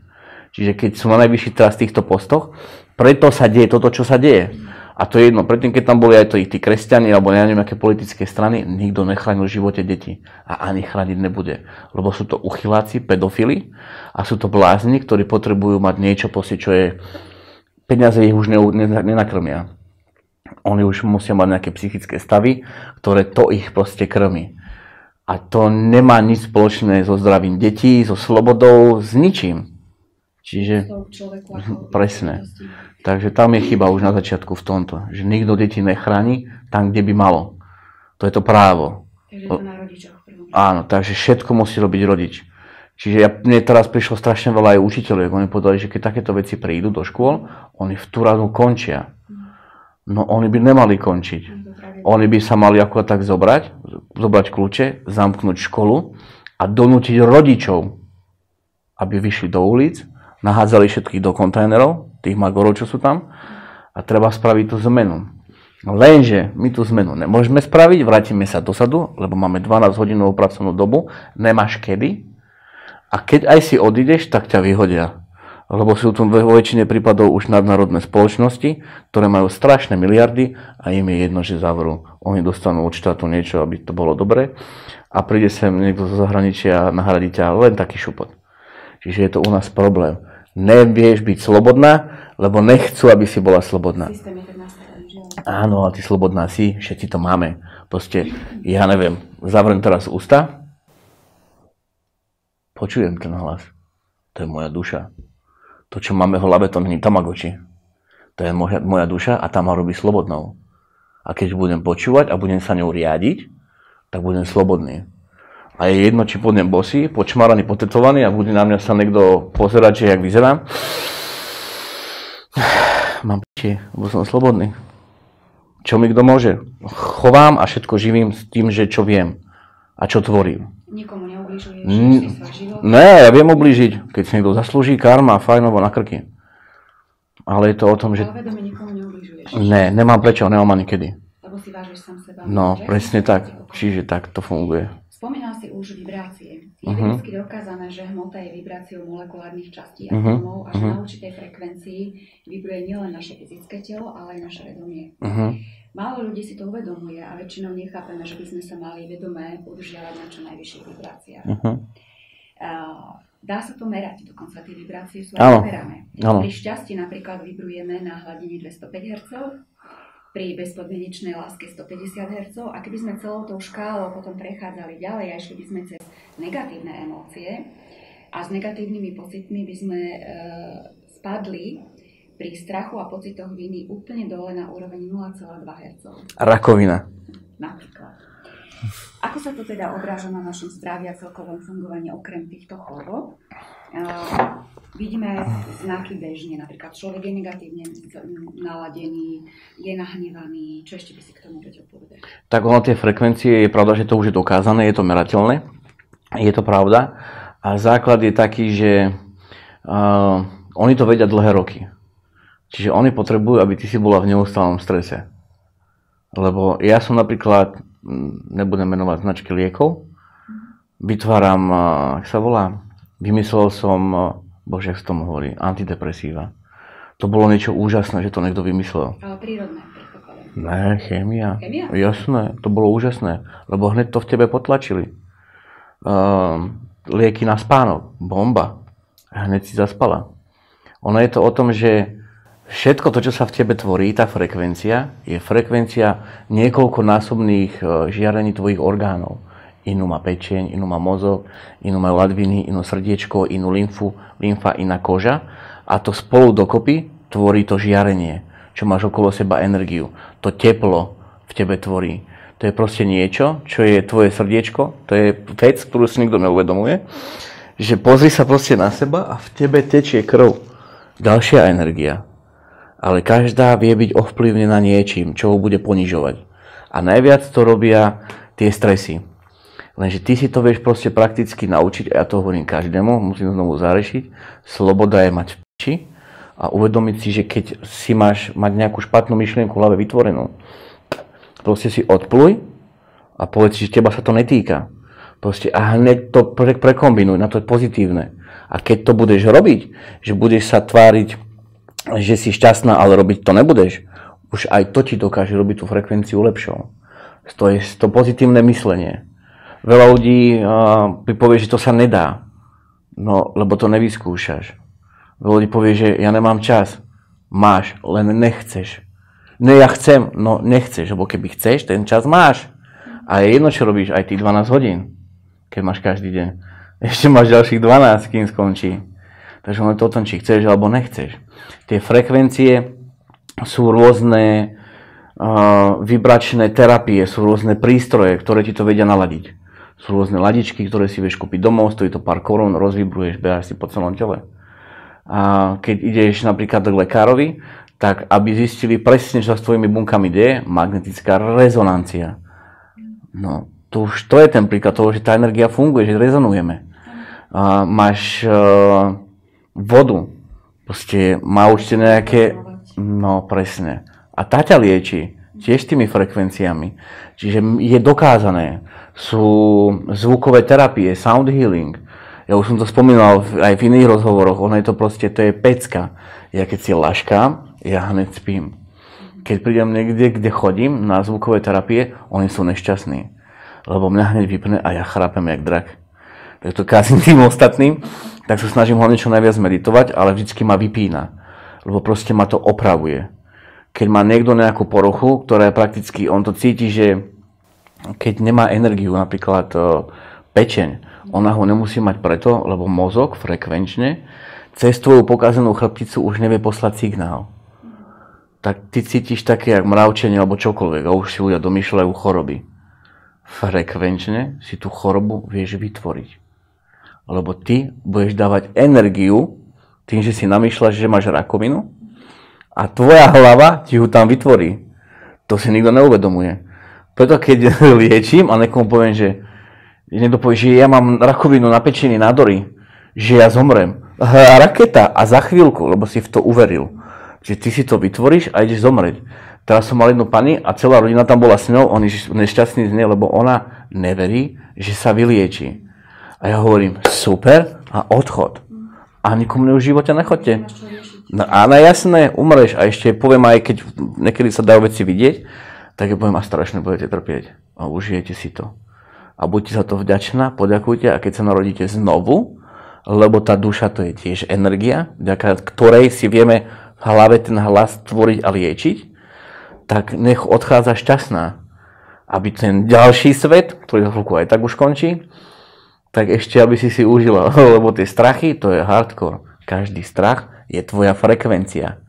Čiže keď sú na najvyšších teraz týchto postoch, preto sa deje toto, čo sa deje. A to je jedno, predtým, keď tam boli aj tí kresťania, alebo neviem, aké politické strany, nikto nechránil v živote deti. A ani chrániť nebude. Lebo sú to uchyláci, pedofili a sú to blázni, ktorí potrebujú mať niečo, čo je... Peniaze ich už nenakrmia. Oni už musia mať nejaké psychické stavy, ktoré to ich proste krmí. A to nemá nič spoločné so zdravím detí, so slobodou, s ničím. Čiže... Presne. Takže tam je chyba už na začiatku v tomto, že nikto deti nechráni tam, kde by malo. To je to právo. Takže to na rodičoch. Áno, takže všetko musí robiť rodič. Čiže mne teraz prišlo strašne veľa aj učiteľov, oni povedali, že keď takéto veci prídu do škôl, oni v tú radu končia. No oni by nemali končiť. Oni by sa mali ako tak zobrať kľúče, zamknúť školu a donútiť rodičov, aby vyšli do ulic, nahádzali všetkých do kontajnerov, tých magorov, čo sú tam, a treba spraviť tú zmenu. Lenže my tú zmenu nemôžeme spraviť, vrátime sa do sadu, lebo máme 12-hodinovú pracovnú dobu, nemáš kedy, a keď aj si odídeš, tak ťa vyhodia. Lebo sú tu vo väčšine prípadov už nadnárodné spoločnosti, ktoré majú strašné miliardy a im je jedno, že zavrú. Oni dostanú od štátu niečo, aby to bolo dobre, a príde sem niekto zo zahraničia a nahradí ťa len taký šupot. Čiže je to u nás problém. Nevieš byť slobodná, lebo nechcú, aby si bola slobodná. Áno, ale ty slobodná si, všetci to máme. Proste, ja neviem, zavriem teraz ústa, počujem ten hlas. To je moja duša. To, čo máme v hlave, to není Tamagotchi. To je moja duša a tá ma robí slobodnou. A keď budem počúvať a budem sa ňou riadiť, tak budem slobodný. A je jedno, či pôjdem bosý, počmáraný, potetovaný a bude na mňa sa niekto pozerať, že jak vyzerám. Mám piči, lebo som slobodný. Čo mi kto môže? Chovám a všetko živím s tým, že čo viem a čo tvorím. Nikomu neubližuješ, si svoj život? Ne, ja viem ublížiť, keď si niekto zaslúži karma, fajnovo na krky. Ale je to o tom, že... Ale vedome nikomu neubližuješ. Ne, nemám prečo, nemám ani kedy. Lebo si vážiš sám seba. No, presne tak. Čiže tak to funguje. Spomínal si už vibrácie. Je vedecky dokázané, že hmota je vibráciou molekulárnych častí atómov a že na určitej frekvencii vibruje nielen naše fyzické telo, ale aj naše vedomie. Málo ľudí si to uvedomuje a väčšinou nechápeme, že by sme sa mali vedomé udržiavať na čo najvyšších vibráciách. Dá sa to merať, dokonca tie vibrácie sú aj merané. Pri šťastí napríklad vibrujeme na hladine 205 Hz, pri bezpodmienečnej láske 150 Hz, a keby sme celou tou škálou potom prechádzali ďalej a išli by sme cez negatívne emócie a s negatívnymi pocitmi by sme spadli pri strachu a pocitoch viny úplne dole na úroveň 0,2 Hz. Rakovina. Napríklad. Ako sa to teda odráža na našom zdraví a celkovom fungovaní okrem týchto chorôb? Vidíme znaky bežne, napríklad človek je negatívne naladený, je nahnevaný. Čo ešte by si k tomu vedel povedať? Tak ono tie frekvencie, je pravda, že to už je dokázané, je to merateľné, je to pravda. A základ je taký, že oni to vedia dlhé roky. Čiže oni potrebujú, aby ty si bola v neustálom strese. Lebo ja som napríklad, nebudem menovať značky liekov, vytváram, jak sa volá, vymyslel som, bože, jak sa tomu hovorí, antidepresíva. To bolo niečo úžasné, že to niekto vymyslel. Ale prírodné, predpokladám. Ne, chémia. Chémia? Jasné, to bolo úžasné, lebo hneď to v tebe potlačili. Lieky na spánok, bomba. Hneď si zaspala. Ono je to o tom, že všetko to, čo sa v tebe tvorí, tá frekvencia, je frekvencia niekoľkonásobných žiarení tvojich orgánov. Inú má pečeň, inú má mozog, inú majú ladviny, inú srdiečko, inú lymfa, iná koža. A to spolu dokopy tvorí to žiarenie, čo máš okolo seba energiu. To teplo v tebe tvorí. To je proste niečo, čo je tvoje srdiečko, to je vec, ktorú si nikto neuvedomuje, že pozri sa proste na seba a v tebe tečie krv. Ďalšia energia. Ale každá vie byť ovplyvnená niečím, čo ho bude ponižovať. A najviac to robia tie stresy. Lenže ty si to vieš proste prakticky naučiť, a ja to hovorím každému, musím znovu zarešiť. Sloboda je mať v piči a uvedomiť si, že keď si máš mať nejakú špatnú myšlienku v hlave vytvorenú, proste si odpluj a povedz si, že teba sa to netýka. Proste a hneď to prekombinuj, na to je pozitívne. A keď to budeš robiť, že budeš sa tváriť, že si šťastná, ale robiť to nebudeš, už aj to ti dokáže robiť tú frekvenciu lepšou. To je to pozitívne myslenie. Veľa ľudí povie, že to sa nedá, no lebo to nevyskúšaš. Veľa ľudí povie, že ja nemám čas. Máš, len nechceš. Ne, ja chcem, no nechceš, lebo keby chceš, ten čas máš. A je jedno, čo robíš aj tých 12 hodín, keď máš každý deň. Ešte máš ďalších 12, kým skončí. Takže len to o tom, či chceš alebo nechceš. Tie frekvencie sú rôzne vibračné terapie, sú rôzne prístroje, ktoré ti to vedia naladiť. Sú rôzne ladičky, ktoré si vieš kúpiť domov, stojí to pár korún, rozvibruješ, beháš si po celom tele. A keď ideš napríklad k lekárovi, tak aby zistili presne, čo sa s tvojimi bunkami deje, magnetická rezonancia. No, to je ten príklad toho, že tá energia funguje, že rezonujeme. Máš vodu, proste má určite nejaké, no presne. A tá ťa lieči, tiež tými frekvenciami. Čiže je dokázané, sú zvukové terapie, sound healing. Ja už som to spomínal aj v iných rozhovoroch, ono je to proste, to je pecka. Ja keď si laškám, ja hneď spím. Keď prídem niekde, kde chodím na zvukové terapie, oni sú nešťastní. Lebo mňa hneď vypne a ja chrápem jak drak. Tak to kázim tým ostatným, tak sa snažím hlavne čo najviac meditovať, ale vždycky ma vypína. Lebo proste ma to opravuje. Keď má niekto nejakú poruchu, ktorá je prakticky, on to cíti, že keď nemá energiu, napríklad pečeň, ona ho nemusí mať preto, lebo mozog frekvenčne cez tvoju pokazenú chrbticu už nevie poslať signál. Tak ty cítiš také jak mravčenie alebo čokoľvek a už si ľudia domýšľajú choroby. Frekvenčne si tú chorobu vieš vytvoriť. Lebo ty budeš dávať energiu tým, že si namýšľaš, že máš rakovinu a tvoja hlava ti ju tam vytvorí. To si nikto neuvedomuje. Preto keď liečím a niekomu poviem, že niekto povie, že ja mám rakovinu na pečení, nádory, že ja zomrem. Raketa a za chvíľku, lebo si v to uveril. Že ty si to vytvoríš a ideš zomrieť. Teraz som mal jednu pani a celá rodina tam bola s ňou, oni nešťastní z nej, lebo ona neverí, že sa vylieči. A ja hovorím, super a odchod. A nikomu v živote nechoďte. No a jasné, umreš a ešte poviem aj, keď niekedy sa dajú veci vidieť, tak ja poviem, a strašne budete trpieť. A užijete si to. A buďte za to vďačná, poďakujte a keď sa narodíte znovu, lebo tá duša to je tiež energia, vďaka ktorej si vieme v hlave ten hlas tvoriť a liečiť, tak nech odchádza šťastná. Aby ten ďalší svet, ktorý za chvíľku aj tak už končí, tak ešte aby si užila, lebo tie strachy to je hardcore. Každý strach je tvoja frekvencia.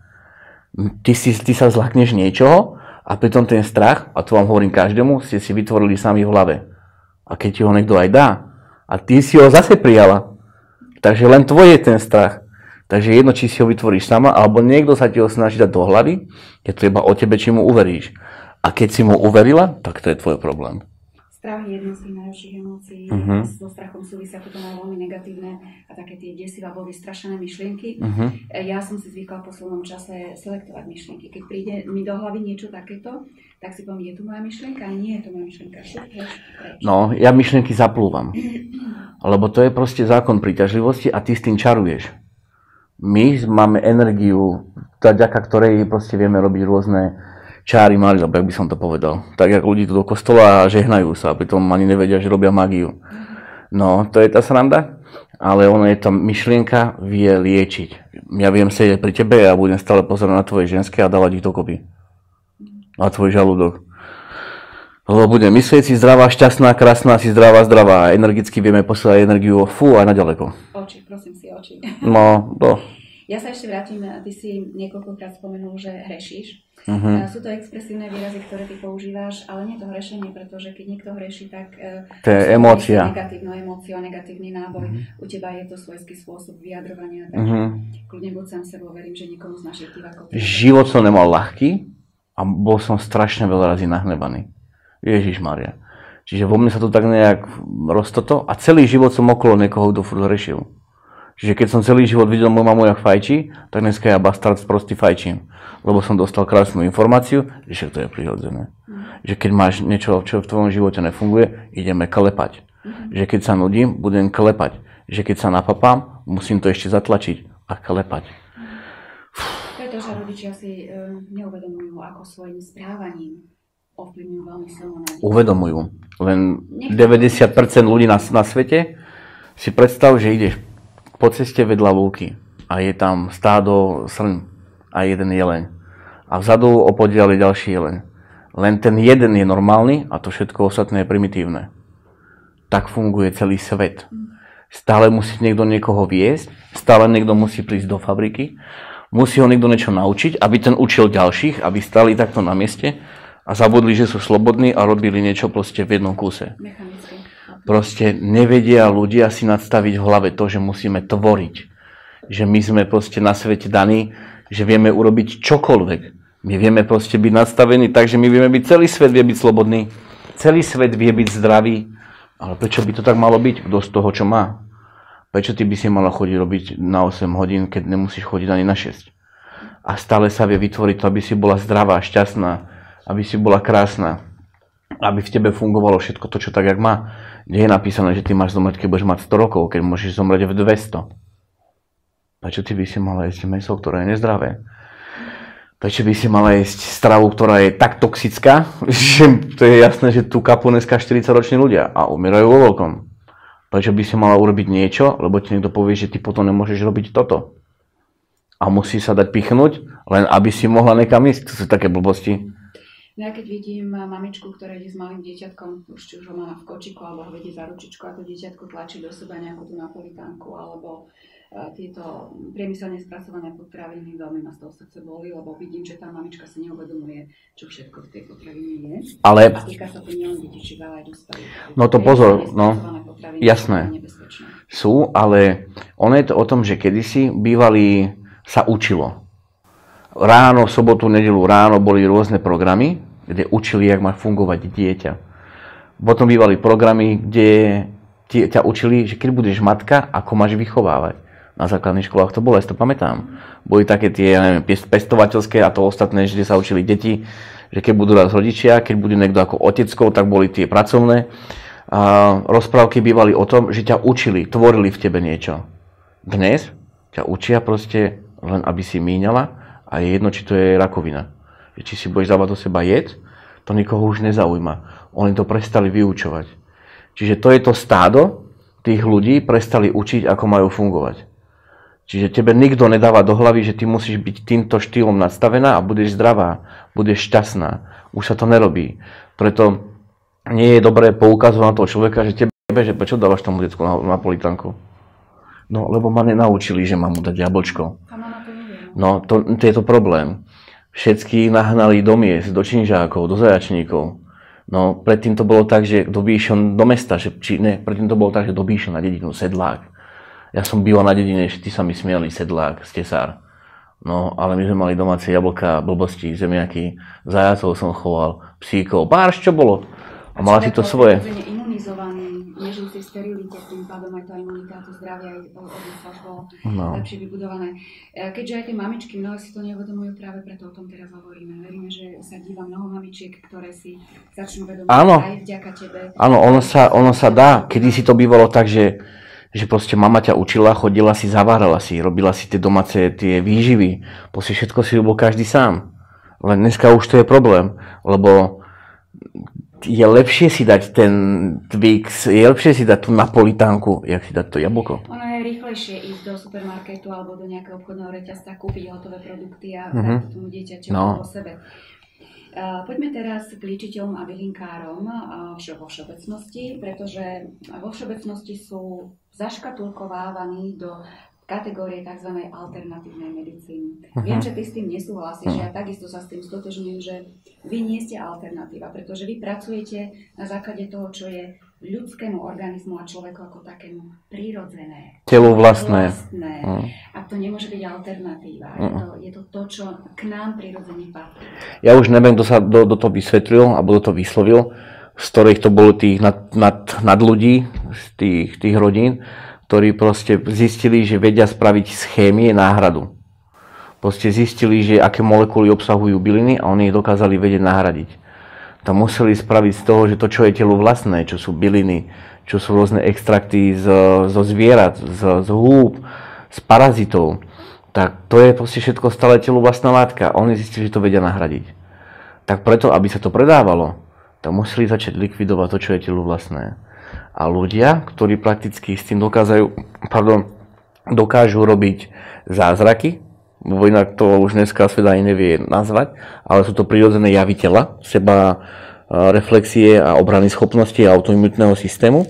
Ty sa zlakneš niečoho a pritom ten strach, a to vám hovorím každému, ste si vytvorili sami v hlave. A keď ti ho niekto aj dá, a ty si ho zase prijala, takže len tvoj je ten strach. Takže jedno, či si ho vytvoríš sama, alebo niekto sa ti ho snaží dať do hlavy, je to iba o tebe, či mu uveríš. A keď si mu uverila, tak to je tvoj problém. Strach je jedna z tých najhorších emócií. So strachom súvisia potom aj veľmi negatívne a také tie desivé alebo vystrašené myšlienky. Ja som si zvykla v poslednom čase selektovať myšlienky. Keď príde mi do hlavy niečo takéto, tak si poviem, je tu moja myšlienka a nie je to moja myšlienka. No, ja myšlienky zaplúvam. Lebo to je proste zákon príťažlivosti a ty s tým čaruješ. My máme energiu, vďaka ktorej proste vieme robiť rôzne čáry mali, alebo jak by som to povedal. Tak, jak ľudí tu do kostola a žehnajú sa, a pritom ani nevedia, že robia mágiu. No, to je tá sranda, ale ono je tá myšlienka vie liečiť. Ja viem sedieť pri tebe a budem stále pozerať na tvoje ženské a dávať ich dokopy. Na tvoj žalúdok. Lebo budem myslieť si zdravá, šťastná, krásna, si zdravá a energicky vieme posielať energiu aj naďaleko. Oči, prosím si oči. No, to. Ja sa ešte vrátim, ty si niekoľkokrát spomenul, že hrešíš. Sú to expresívne výrazy, ktoré ty používáš, ale nie to hrešenie, pretože keď niekto hreší, tak to je emócia. Negatívna emócia, negatívny náboj. U teba je to svojský spôsob vyjadrovania, takže kľudne buď sám sebou, verím, že nikomu z našich divákov. Život som nemal ľahký a bol som strašne veľa razy nahnevaný. Ježišmaria. Čiže vo mne sa to tak nejak roztoto a celý život som okolo niekoho, kto furt hrešil. Čiže keď som celý život videl moju mamu, jak fajčí, tak dneska ja bastard sprostý fajčím. Lebo som dostal krásnu informáciu, že to je prirodzené. Že keď máš niečo, čo v tvojom živote nefunguje, ideme klepať. Že keď sa nudím, budem klepať. Že keď sa napapám, musím to ešte zatlačiť a klepať. Pretože rodičia si neuvedomujú, ako svojim správaním ovplyvňujú veľmi silno na deti. Uvedomujú. Len 90% ľudí na svete si predstav, že ideš po ceste vedľa lúky a je tam stádo srn a jeden jeleň. A vzadu opodiaľ je ďalší jeleň. Len ten jeden je normálny a to všetko ostatné je primitívne. Tak funguje celý svet. Stále musí niekto niekoho viesť, stále niekto musí prísť do fabriky, musí ho niekto niečo naučiť, aby ten učil ďalších, aby stali takto na mieste a zabudli, že sú slobodní a robili niečo proste v jednom kúse. Mechanicky. Proste nevedia ľudia si nadstaviť v hlave to, že musíme tvoriť. Že my sme proste na svete daní, že vieme urobiť čokoľvek. My vieme proste byť nastavení tak, že my vieme byť, celý svet vie byť slobodný, celý svet vie byť zdravý. Ale prečo by to tak malo byť? Kto z toho, čo má? Prečo ty by si mala chodiť robiť na 8 hodín, keď nemusíš chodiť ani na 6? A stále sa vie vytvoriť to, aby si bola zdravá, šťastná, aby si bola krásna, aby v tebe fungovalo všetko to, čo tak, jak má. Nie je napísané, že ty máš zomrieť, keď budeš mať 100 rokov, keď môžeš zomrieť v 200. Prečo ty by si mala jesť mäso, ktoré je nezdravé? Prečo by si mala jesť stravu, ktorá je tak toxická, že to je jasné, že tu kapú dneska 40-roční ľudia a umierajú vo veľkom. Prečo by si mala urobiť niečo, lebo ti niekto povie, že ty potom nemôžeš robiť toto. A musí sa dať pichnúť, len aby si mohla nekam ísť. To sú také blbosti. Ja keď vidím mamičku, ktorá ide s malým dieťatkom, už ho má v kočiku alebo ho vedie za ručičku a to dieťatko tlačí do seba nejakú tú napolitánku alebo tieto priemyselne spracované potraviny, veľmi ma z toho srdce boli, lebo vidím, že tá mamička si neuvedomuje, čo všetko v tej potravine je. Ale týka sa to nielen detí, či veľa aj dospelých. No to pozor, no jasné. Sú, ale ono je to o tom, že kedysi bývali, sa učilo. Ráno, sobotu, nedeľu ráno boli rôzne programy, kde učili, jak má fungovať dieťa. Potom bývali programy, kde ťa učili, že keď budeš matka, ako máš vychovávať. Na základných školách to bolo, ja si to pamätám. Boli také tie, ja neviem, pestovateľské a to ostatné, že sa učili deti, že keď budú raz rodičia, keď bude niekto ako oteckou, tak boli tie pracovné. A rozprávky bývali o tom, že ťa učili, tvorili v tebe niečo. Dnes ťa učia proste len, aby si míňala a je jedno, či to je rakovina. Či si budeš dávať do seba jed, to nikoho už nezaujíma. Oni to prestali vyučovať. Čiže to je to stádo, tých ľudí prestali učiť, ako majú fungovať. Čiže tebe nikto nedáva do hlavy, že ty musíš byť týmto štýlom nastavená a budeš zdravá, budeš šťastná. Už sa to nerobí. Preto nie je dobré poukazovať na toho človeka, že tebe, že prečo dávaš tomu decku napolitánku? No, lebo ma nenaučili, že mám mu dať jablčko. No, to je to problém. Všetky nahnali do miest, do činžákov, do zajačníkov. No, predtým to bolo tak, že kto by išiel do mesta, predtým to bolo tak, že kto by išiel na dedinu, sedlák. Ja som býval na dedine, že ty sa mi smiali, sedlák, stesár. No, ale my sme mali domáce jablka, blbosti, zemiaky, zajacov som choval, psíkov, báš, čo bolo. A mala si to svoje. Imunizovaný, nežil si v sterilite, tým pádom aj tá imunita, to zdravie aj od detstva bolo lepšie vybudované. Keďže aj tie mamičky mnohé si to neuvedomujú, práve preto o tom teraz hovoríme. Veríme, že sa díva mnoho mamičiek, ktoré si začnú vedomovať aj vďaka tebe. Áno, ono sa dá. Kedy si to bývalo tak, že proste mama ťa učila, chodila si, zavárala si, robila si tie domáce tie výživy, proste všetko si robil každý sám. Len dneska už to je problém, lebo je lepšie si dať ten Twix, je lepšie si dať tú napolitánku, jak si dať to jablko. Ono je rýchlejšie ísť do supermarketu alebo do nejakého obchodného reťazca, kúpiť hotové produkty a dať tomu dieťaťu po sebe. Poďme teraz k liečiteľom a bylinkárom vo všeobecnosti, pretože vo všeobecnosti sú zaškatulkovávaní do kategórie tzv. Alternatívnej medicíny. Viem, že ty s tým nesúhlasíš, ja takisto sa s tým stotožňujem, že vy nie ste alternatíva, pretože vy pracujete na základe toho, čo je ľudskému organizmu a človeku ako takému prirodzené. Telu vlastné. A to nemôže byť alternatíva. Je to to, čo k nám prirodzene patrí. Ja už neviem, kto sa do toho vysvetlil, alebo kto to vyslovil, z ktorých to bolo tých nad ľudí, z tých rodín, ktorí proste zistili, že vedia spraviť z chémie náhradu. Proste zistili, že aké molekuly obsahujú byliny a oni ich dokázali vedieť nahradiť. To museli spraviť z toho, že to, čo je telu vlastné, čo sú byliny, čo sú rôzne extrakty zo zvierat, z húb, z parazitov, tak to je proste všetko stále telu vlastná látka. Oni zistili, že to vedia nahradiť. Tak preto, aby sa to predávalo, tak museli začať likvidovať to, čo je telu vlastné. A ľudia, ktorí prakticky s tým dokážu robiť zázraky, lebo inak to už dneska svet ani nevie nazvať, ale sú to prirodzené javy tela, seba reflexie a obrany schopnosti autoimunitného systému,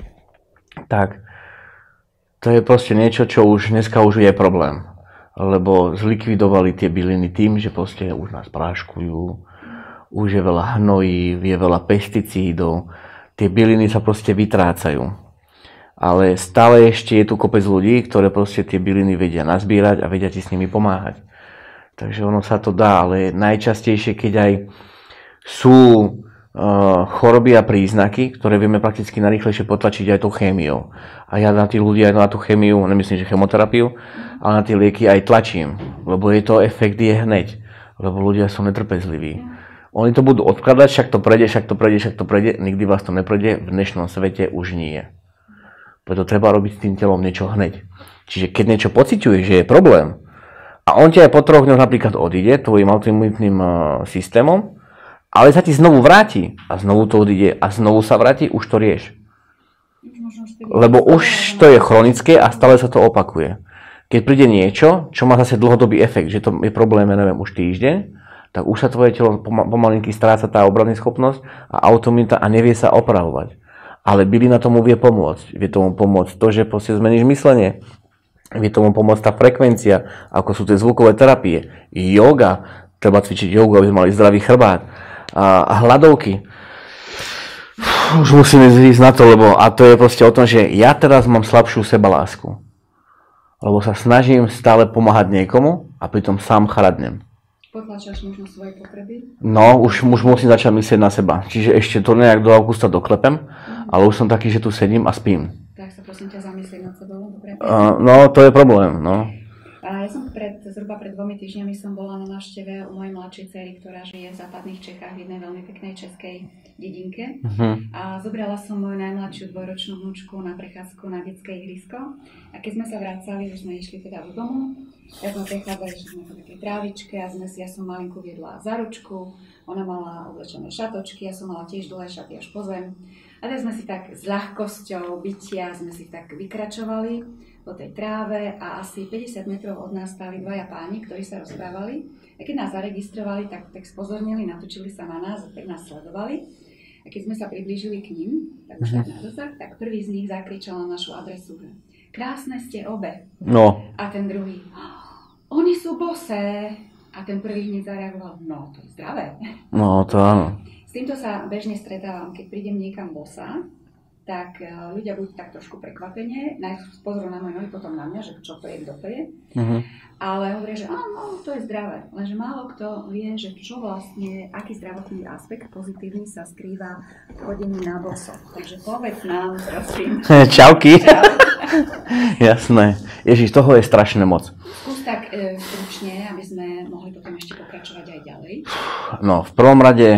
tak to je proste niečo, čo už dneska už je problém. Lebo zlikvidovali tie byliny tým, že proste už nás práškujú, už je veľa hnojív, je veľa pesticídov, tie byliny sa proste vytrácajú. Ale stále ešte je tu kopec ľudí, ktoré proste tie byliny vedia nazbierať a vedia ti s nimi pomáhať. Takže ono sa to dá, ale najčastejšie, keď aj sú choroby a príznaky, ktoré vieme prakticky najrýchlejšie potlačiť aj tou chémiou. A ja na tí ľudia aj na tú chémiu, nemyslím, že chemoterapiu, ale na tie lieky aj tlačím, lebo je to efekt je hneď, lebo ľudia sú netrpezliví. Oni to budú odkladať, však to prejde, nikdy vás to neprejde, v dnešnom svete už nie. Preto treba robiť s tým telom niečo hneď. Čiže keď niečo pociťuješ, že je problém, a on ti aj po 3 dňoch napríklad odíde tvojim autoimunitným systémom, ale sa ti znovu vráti a znovu to odíde a znovu sa vráti, už to rieš. Lebo už to je chronické a stále sa to opakuje. Keď príde niečo, čo má zase dlhodobý efekt, že to je problém, neviem, už týždeň, tak už sa tvoje telo pomalinky stráca tá obranná schopnosť a autoimunita a nevie sa opravovať. Ale bylina tomu vie pomôcť. Vie tomu pomôcť to, že proste zmeníš myslenie. Vie tomu pomôcť tá frekvencia, ako sú tie zvukové terapie. Yoga, treba cvičiť jogu, aby sme mali zdravý chrbát. A hladovky. Už musíme ísť na to, lebo a to je proste o tom, že ja teraz mám slabšiu sebalásku. Lebo sa snažím stále pomáhať niekomu a pritom sám chradnem. Potlačaš možno svoje potreby? No, už musím začať myslieť na seba. Čiže ešte to nejak do augusta doklepem, ale už som taký, že tu sedím a spím. Tak sa prosím ťa zamyslieť nad sebou. Dobre? No, to je problém, no. Ja som zhruba pred 2 týždňami som bola na návšteve u mojej mladšej dcery, ktorá žije v západných Čechách, v jednej veľmi peknej českej dedinke. A zobrala som moju najmladšiu 2-ročnú vnúčku na prechádzku na detské ihrisko. A keď sme sa vracali, už sme išli teda do domu, tak sme prechádzali, že sme po takej trávičke a ja som malinku viedla za ručku, ona mala oblečené šatočky, ja som mala tiež dlhé šaty až po zem. A tak sme si tak s ľahkosťou bytia sme si tak vykračovali po tej tráve a asi 50 metrov od nás stáli 2 páni, ktorí sa rozprávali. A keď nás zaregistrovali, tak spozornili, natočili sa na nás a tak nás sledovali. A keď sme sa priblížili k ním, tak už tak na dosah, tak prvý z nich zakričal na našu adresu: krásne ste obe. No. A ten druhý: oni sú bosé. A ten prvý hneď zareagoval: no, to je zdravé. No, to áno. S týmto sa bežne stretávam, keď prídem niekam bosa, tak ľudia buď tak trošku prekvapenie, najskôr pozrú na moje nohy, potom na mňa, že čo to je, kto to je. Ale hovoria, že áno, to je zdravé. Lenže málo kto vie, že čo vlastne, aký zdravotný aspekt pozitívny sa skrýva v chodení na boso. Takže povedz nám, prosím. Čauky. Jasné. Ježiš, toho je strašne moc. Skús tak stručne, aby sme mohli potom ešte pokračovať aj ďalej. No, v prvom rade,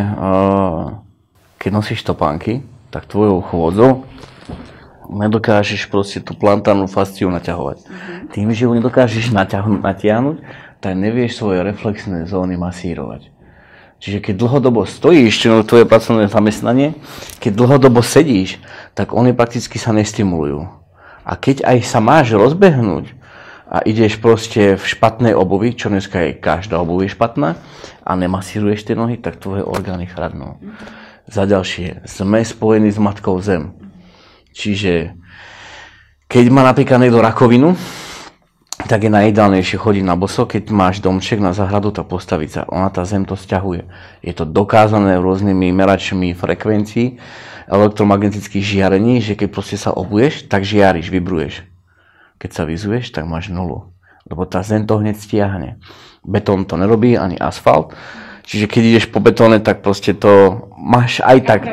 keď nosíš topánky, tak tvojou chôdzou nedokážeš proste tú plantárnu fasciu naťahovať. Tým, že ju nedokážeš natiahnuť, tak nevieš svoje reflexné zóny masírovať. Čiže keď dlhodobo stojíš, čo je tvoje pracovné zamestnanie, keď dlhodobo sedíš, tak oni prakticky sa nestimulujú. A keď aj sa máš rozbehnúť a ideš proste v špatnej obuvi, čo dneska je každá obuv je špatná, a nemasíruješ tie nohy, tak tvoje orgány chradnú. Za ďalšie, sme spojení s matkou zem. Čiže keď má napríklad niekto rakovinu, tak je najideálnejšie chodiť na boso. Keď máš domček na záhradu, tak postaviť sa. Ona tá zem to sťahuje. Je to dokázané rôznymi meračmi frekvencií elektromagnetických žiarení, že keď proste sa obuješ, tak žiariš, vibruješ. Keď sa vyzuješ, tak máš nulu. Lebo tá zem to hneď stiahne. Betón to nerobí, ani asfalt. Čiže keď ideš po betóne, tak proste to máš aj tak.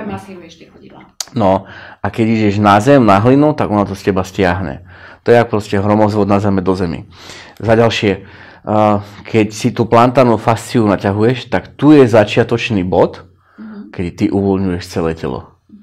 No a keď ideš na zem, na hlinu, tak ona to z teba stiahne. To je ako proste hromozvod na zeme do zemi. Za ďalšie, keď si tú plantárnu fasciu naťahuješ, tak tu je začiatočný bod, kedy ty uvoľňuješ celé telo.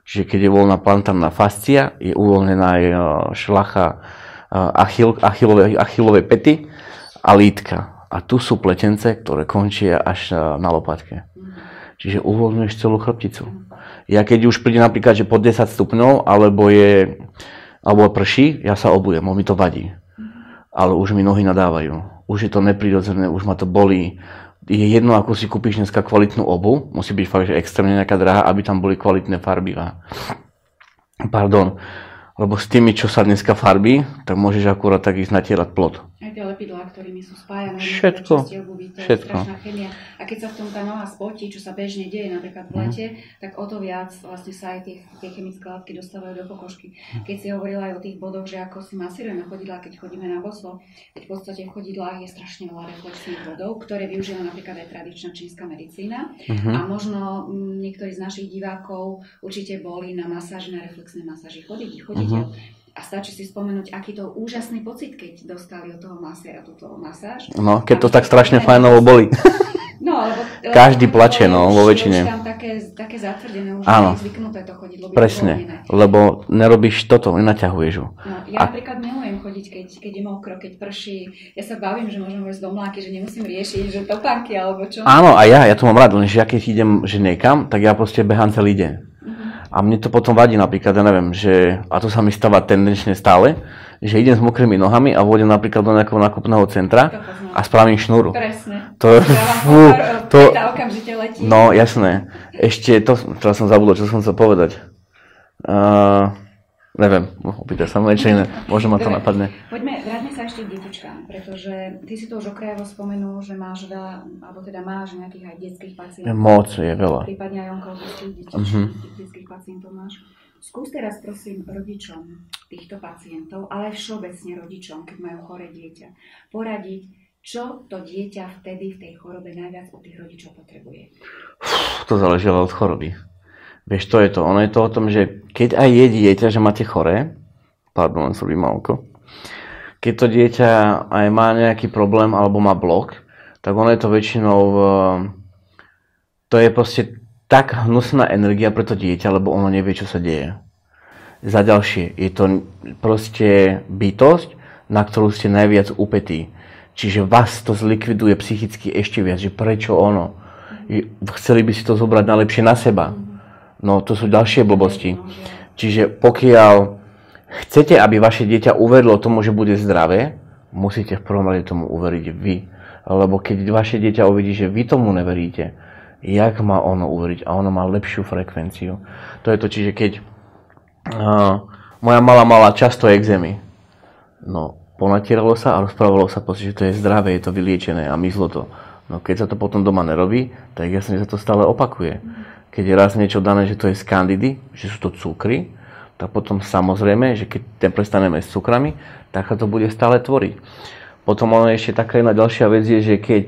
Čiže keď je voľná plantárna fascia, je uvoľnená aj šlacha achillovej pety a lítka. A tu sú pletence, ktoré končia až na lopatke. Čiže uvoľňuješ celú chrbticu. Ja keď už príde napríklad, že po 10 stupňov, alebo prší, ja sa obujem, mi to vadí. Ale už mi nohy nadávajú. Už je to neprirodzené, už ma to bolí. Je jedno, ako si kúpiš dneska kvalitnú obuv, musí byť fakt, že extrémne nejaká drahá, aby tam boli kvalitné farbivá. Pardon, lebo s tými, čo sa dneska farbí, tak môžeš akurát tak ísť natierať plot. Aj tie lepidlá, ktorými sú spájané, všetko. To je strašná chémia. A keď sa v tom tá noha spotí, čo sa bežne deje napríklad v lete, tak o to viac vlastne sa aj tie chemické látky dostávajú do pokožky. Keď si hovorila aj o tých bodoch, že ako si masírujeme chodidlá, keď chodíme na boso, keď v podstate v chodidlách je strašne veľa reflexných bodov, ktoré využíva napríklad aj tradičná čínska medicína. A možno niektorí z našich divákov určite boli na masáži, na reflexnej masáži choditeľ. A stačí si spomenúť, aký to úžasný pocit, keď dostali od toho maséra túto masáž. No, keď to tak strašne fajnovo boli. No, lebo každý plače, no, vo väčšine. Už tam také zatvrdené, už je zvyknuté to chodidlo. Presne, lebo nerobíš toto, nenaťahuješ ho. No, ja napríklad milujem chodiť, keď je mokro, keď prší. Ja sa bavím, že môžem ísť do mláky, že nemusím riešiť, že topánky alebo čo. Áno, a ja to mám rád, lenže ja keď idem že niekam, tak ja proste behám celý deň. A mne to potom vadí napríklad, ja neviem, že, a to sa mi stáva tendenčne stále, že idem s mokrými nohami a vôjdem napríklad do nejakého nákupného centra a spravím šnúru. Presne. To okamžite letí. No, jasné. Ešte to, teraz som zabudol, čo som chcel povedať. Neviem, opýtaj sa ma niečo iné, možno ma to napadne. Vráťme sa ešte k detičkám, pretože ty si to už okrajovo spomenul, že máš veľa, alebo teda máš nejakých aj detských pacientov. Moc je veľa. Prípadne aj onkologických detských pacientov máš. Skús teraz prosím rodičom týchto pacientov, ale aj všeobecne rodičom, keď majú choré dieťa, poradiť, čo to dieťa vtedy v tej chorobe najviac od tých rodičov potrebuje. To záleží od choroby. Vieš, to je to. Ono je to o tom, že keď aj je dieťa, že máte choré, pardon, len som vymal. Keď to dieťa aj má nejaký problém alebo má blok, tak ono je to väčšinou, to je proste tak hnusná energia pre to dieťa, lebo ono nevie, čo sa deje. Za ďalšie, je to proste bytosť, na ktorú ste najviac upätí. Čiže vás to zlikviduje psychicky ešte viac, že prečo ono. Chceli by si to zobrať najlepšie na seba. No to sú ďalšie blbosti. Čiže pokiaľ chcete, aby vaše dieťa uverilo tomu, že bude zdravé, musíte v prvom rade tomu uveriť vy. Lebo keď vaše dieťa uvidí, že vy tomu neveríte, jak má ono uveriť? A ono má lepšiu frekvenciu. To je to, čiže keď moja mala často ekzémy. No, ponatieralo sa a rozprávalo sa, že to je zdravé, je to vyliečené a myslo to. No keď sa to potom doma nerobí, tak jasne sa to stále opakuje. Keď je raz niečo dané, že to je z kandidy, že sú to cukry, tak potom samozrejme, že keď prestaneme s cukrami, tak sa to bude stále tvoriť. Potom ešte taká jedna ďalšia vec je, že keď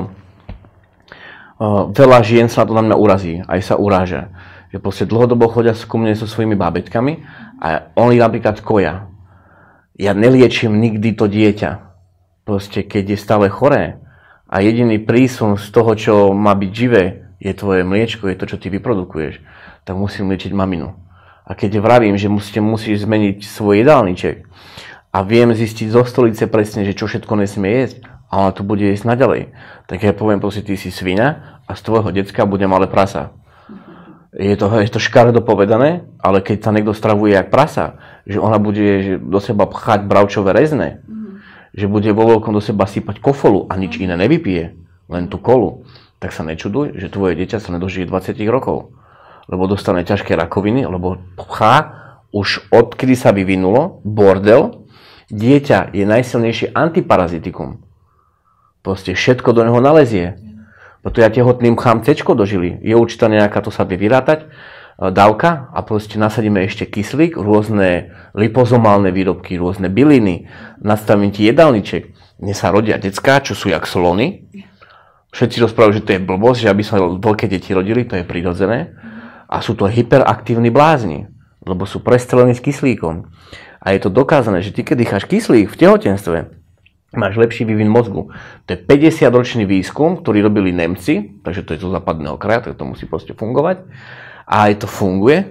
veľa žien sa to na mňa urazí, aj sa uráža. Že proste dlhodobo chodia ku mne so svojimi bábetkami a oni napríklad koja. Ja neliečím nikdy to dieťa. Proste keď je stále choré a jediný prísun z toho, čo má byť živé, je tvoje mliečko, je to, čo ty vyprodukuješ, tak musím liečiť maminu. A keď vravím, že musíš zmeniť svoj jedálniček a viem zistiť zo stolice presne, že čo všetko nesmie jesť a ona tu bude jesť naďalej, tak ja poviem proste, ty si sviňa a z tvojho decka bude malé prasa. Je to škaredo povedané, ale keď sa niekto stravuje jak prasa, že ona bude do seba pchať bravčové rezne, že bude vo veľkom do seba sypať kofolu a nič iné nevypije, len tú kolu, tak sa nečuduj, že tvoje dieťa sa nedožije 20 rokov. Lebo dostane ťažké rakoviny, lebo pchá už odkedy sa vyvinulo, bordel, dieťa je najsilnejšie antiparazitikum. Proste všetko do neho nalezie. Preto ja tehotným pchám C-čko do žily. Je určitá nejaká, to sa vie vyrátať, dávka a proste nasadíme ešte kyslík, rôzne lipozomálne výrobky, rôzne byliny, nastavím ti jedálniček. Mne sa rodia decká, čo sú jak slony. Všetci rozprávajú, že to je blbosť, že aby sa veľké deti rodili, to je prirodzené. A sú to hyperaktívni blázni, lebo sú prestrelení s kyslíkom. A je to dokázané, že ty keď dýcháš kyslík v tehotenstve, máš lepší vývin mozgu. To je 50-ročný výskum, ktorý robili Nemci, takže to je zo západného kraja, tak to musí proste fungovať. A aj to funguje.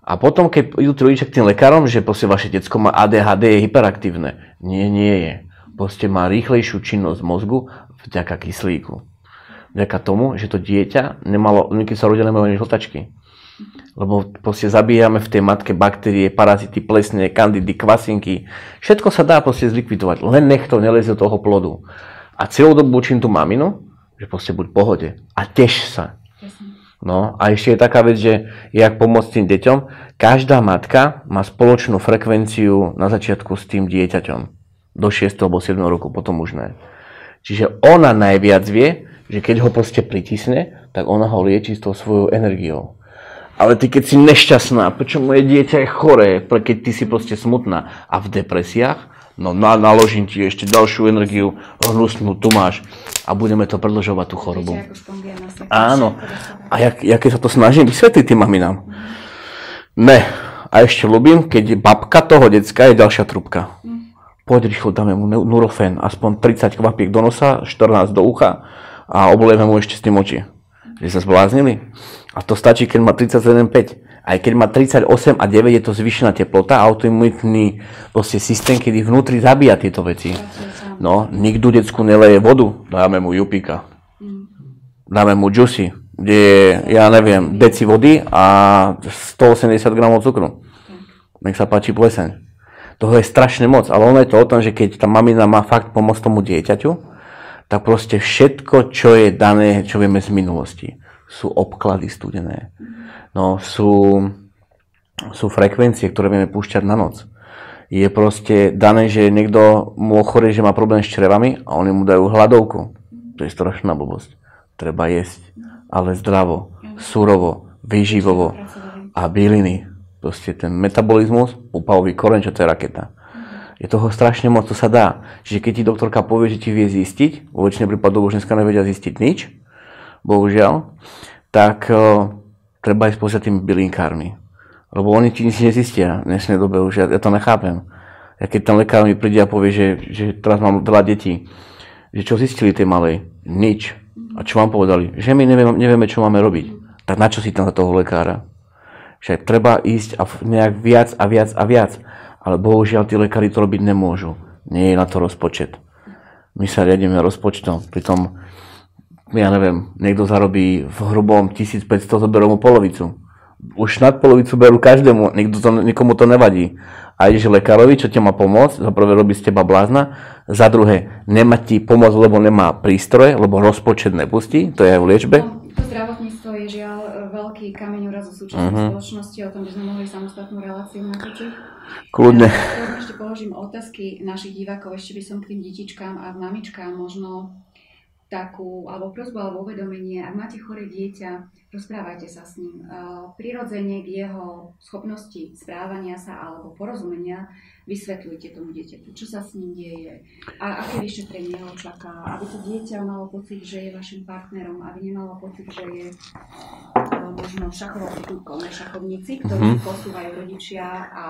A potom, keď idú tí rodičia k tým lekárom, že proste vaše decko má ADHD, je hyperaktívne. Nie je. Proste má rýchlejšiu činnosť mozgu vďaka kyslíku. Vďaka tomu, že to dieťa nemalo, keď sa rodia, nemajú ani žltačky. Lebo proste zabíjame v tej matke baktérie, parazity, plesne, kandidy, kvasinky. Všetko sa dá proste zlikvidovať, len nech to nelezie do toho plodu. A celú dobu učím tú maminu, že proste buď v pohode a teš sa. No a ešte je taká vec, že jak pomôcť tým deťom. Každá matka má spoločnú frekvenciu na začiatku s tým dieťaťom. Do 6. alebo 7. roku, potom už ne. Čiže ona najviac vie, že keď ho proste pritisne, tak ona ho lieči s tou svojou energiou. Ale ty keď si nešťastná, prečo moje dieťa je choré, keď ty si proste smutná a v depresiách, no naložím ti ešte ďalšiu energiu, hnusnú, tu máš a budeme to predĺžovať tú chorobu. Áno. A jaké sa to snažím vysvetliť tým maminám? Ne. A ešte ľúbim, keď babka toho decka je ďalšia trúbka. Poď rýchlo, dáme mu Nurofen, aspoň 30 kvapiek do nosa, 14 do ucha a obolejeme mu ešte s tým oči. Že sa zbláznili. A to stačí, keď má 37,5. Aj keď má 38 a 9, je to zvýšená teplota, autoimunitný systém, kedy vnútri zabíja tieto veci. No, nikto decku neleje vodu, dáme mu jupika. Dáme mu juicy, kde je, ja neviem, deci vody a 180 gramov cukru. Nech sa páči pleseň. Toho je strašne moc, ale ono je to o tom, že keď tá mamina má fakt pomôcť tomu dieťaťu, tak proste všetko, čo je dané, čo vieme z minulosti, sú obklady studené. No, sú frekvencie, ktoré vieme púšťať na noc. Je proste dané, že niekto mu ochorie, že má problém s črevami a oni mu dajú hladovku. To je strašná blbosť. Treba jesť, ale zdravo, surovo, výživovo a byliny. Proste ten metabolizmus, úpalový koreň, čo to je raketa. Je toho strašne moc, to sa dá. Čiže keď ti doktorka povie, že ti vie zistiť, vo väčšine prípadov už dneska nevedia zistiť nič, bohužiaľ, tak treba ísť pozrieť tými bylinkármi. Lebo oni ti nič nezistia v dnešnej dobe už, ja to nechápem. Ja keď ten lekár mi príde a povie, že teraz mám veľa detí, že čo zistili tej malej? Nič. A čo vám povedali? Že my nevieme, čo máme robiť. Tak na čo si tam za toho lekára? Však treba ísť a nejak viac a viac a viac. Ale bohužiaľ tí lekári to robiť nemôžu. Nie je na to rozpočet. My sa riadíme rozpočtom. Pritom, ja neviem, niekto zarobí v hrubom 1500, zoberú mu polovicu. Už nad polovicu berú každému, nikomu to nevadí. A ideš lekárovi, čo ti má pomôcť, za prvé robí z teba blázna, za druhé nemá ti pomôcť, lebo nemá prístroje, lebo rozpočet nepustí, to je aj v liečbe. To zdravotníctvo je žiaľ veľký kameň úrazu súčasnej spoločnosti, o tom by sme mohli samostatnú reláciu natočiť. Kľudne. Ešte položím otázky našich divákov, ešte by som k tým detičkám a mamičkám možno takú, alebo prosbu, alebo uvedomenie, ak máte choré dieťa, rozprávajte sa s ním. Prirodzene k jeho schopnosti správania sa alebo porozumenia vysvetľujte tomu dieťaťu, čo sa s ním deje a aké vyšetrenie ho čaká, aby to dieťa malo pocit, že je vašim partnerom, aby nemalo pocit, že je možno šachovou figurkou na šachovnici, ktorú posúvajú rodičia a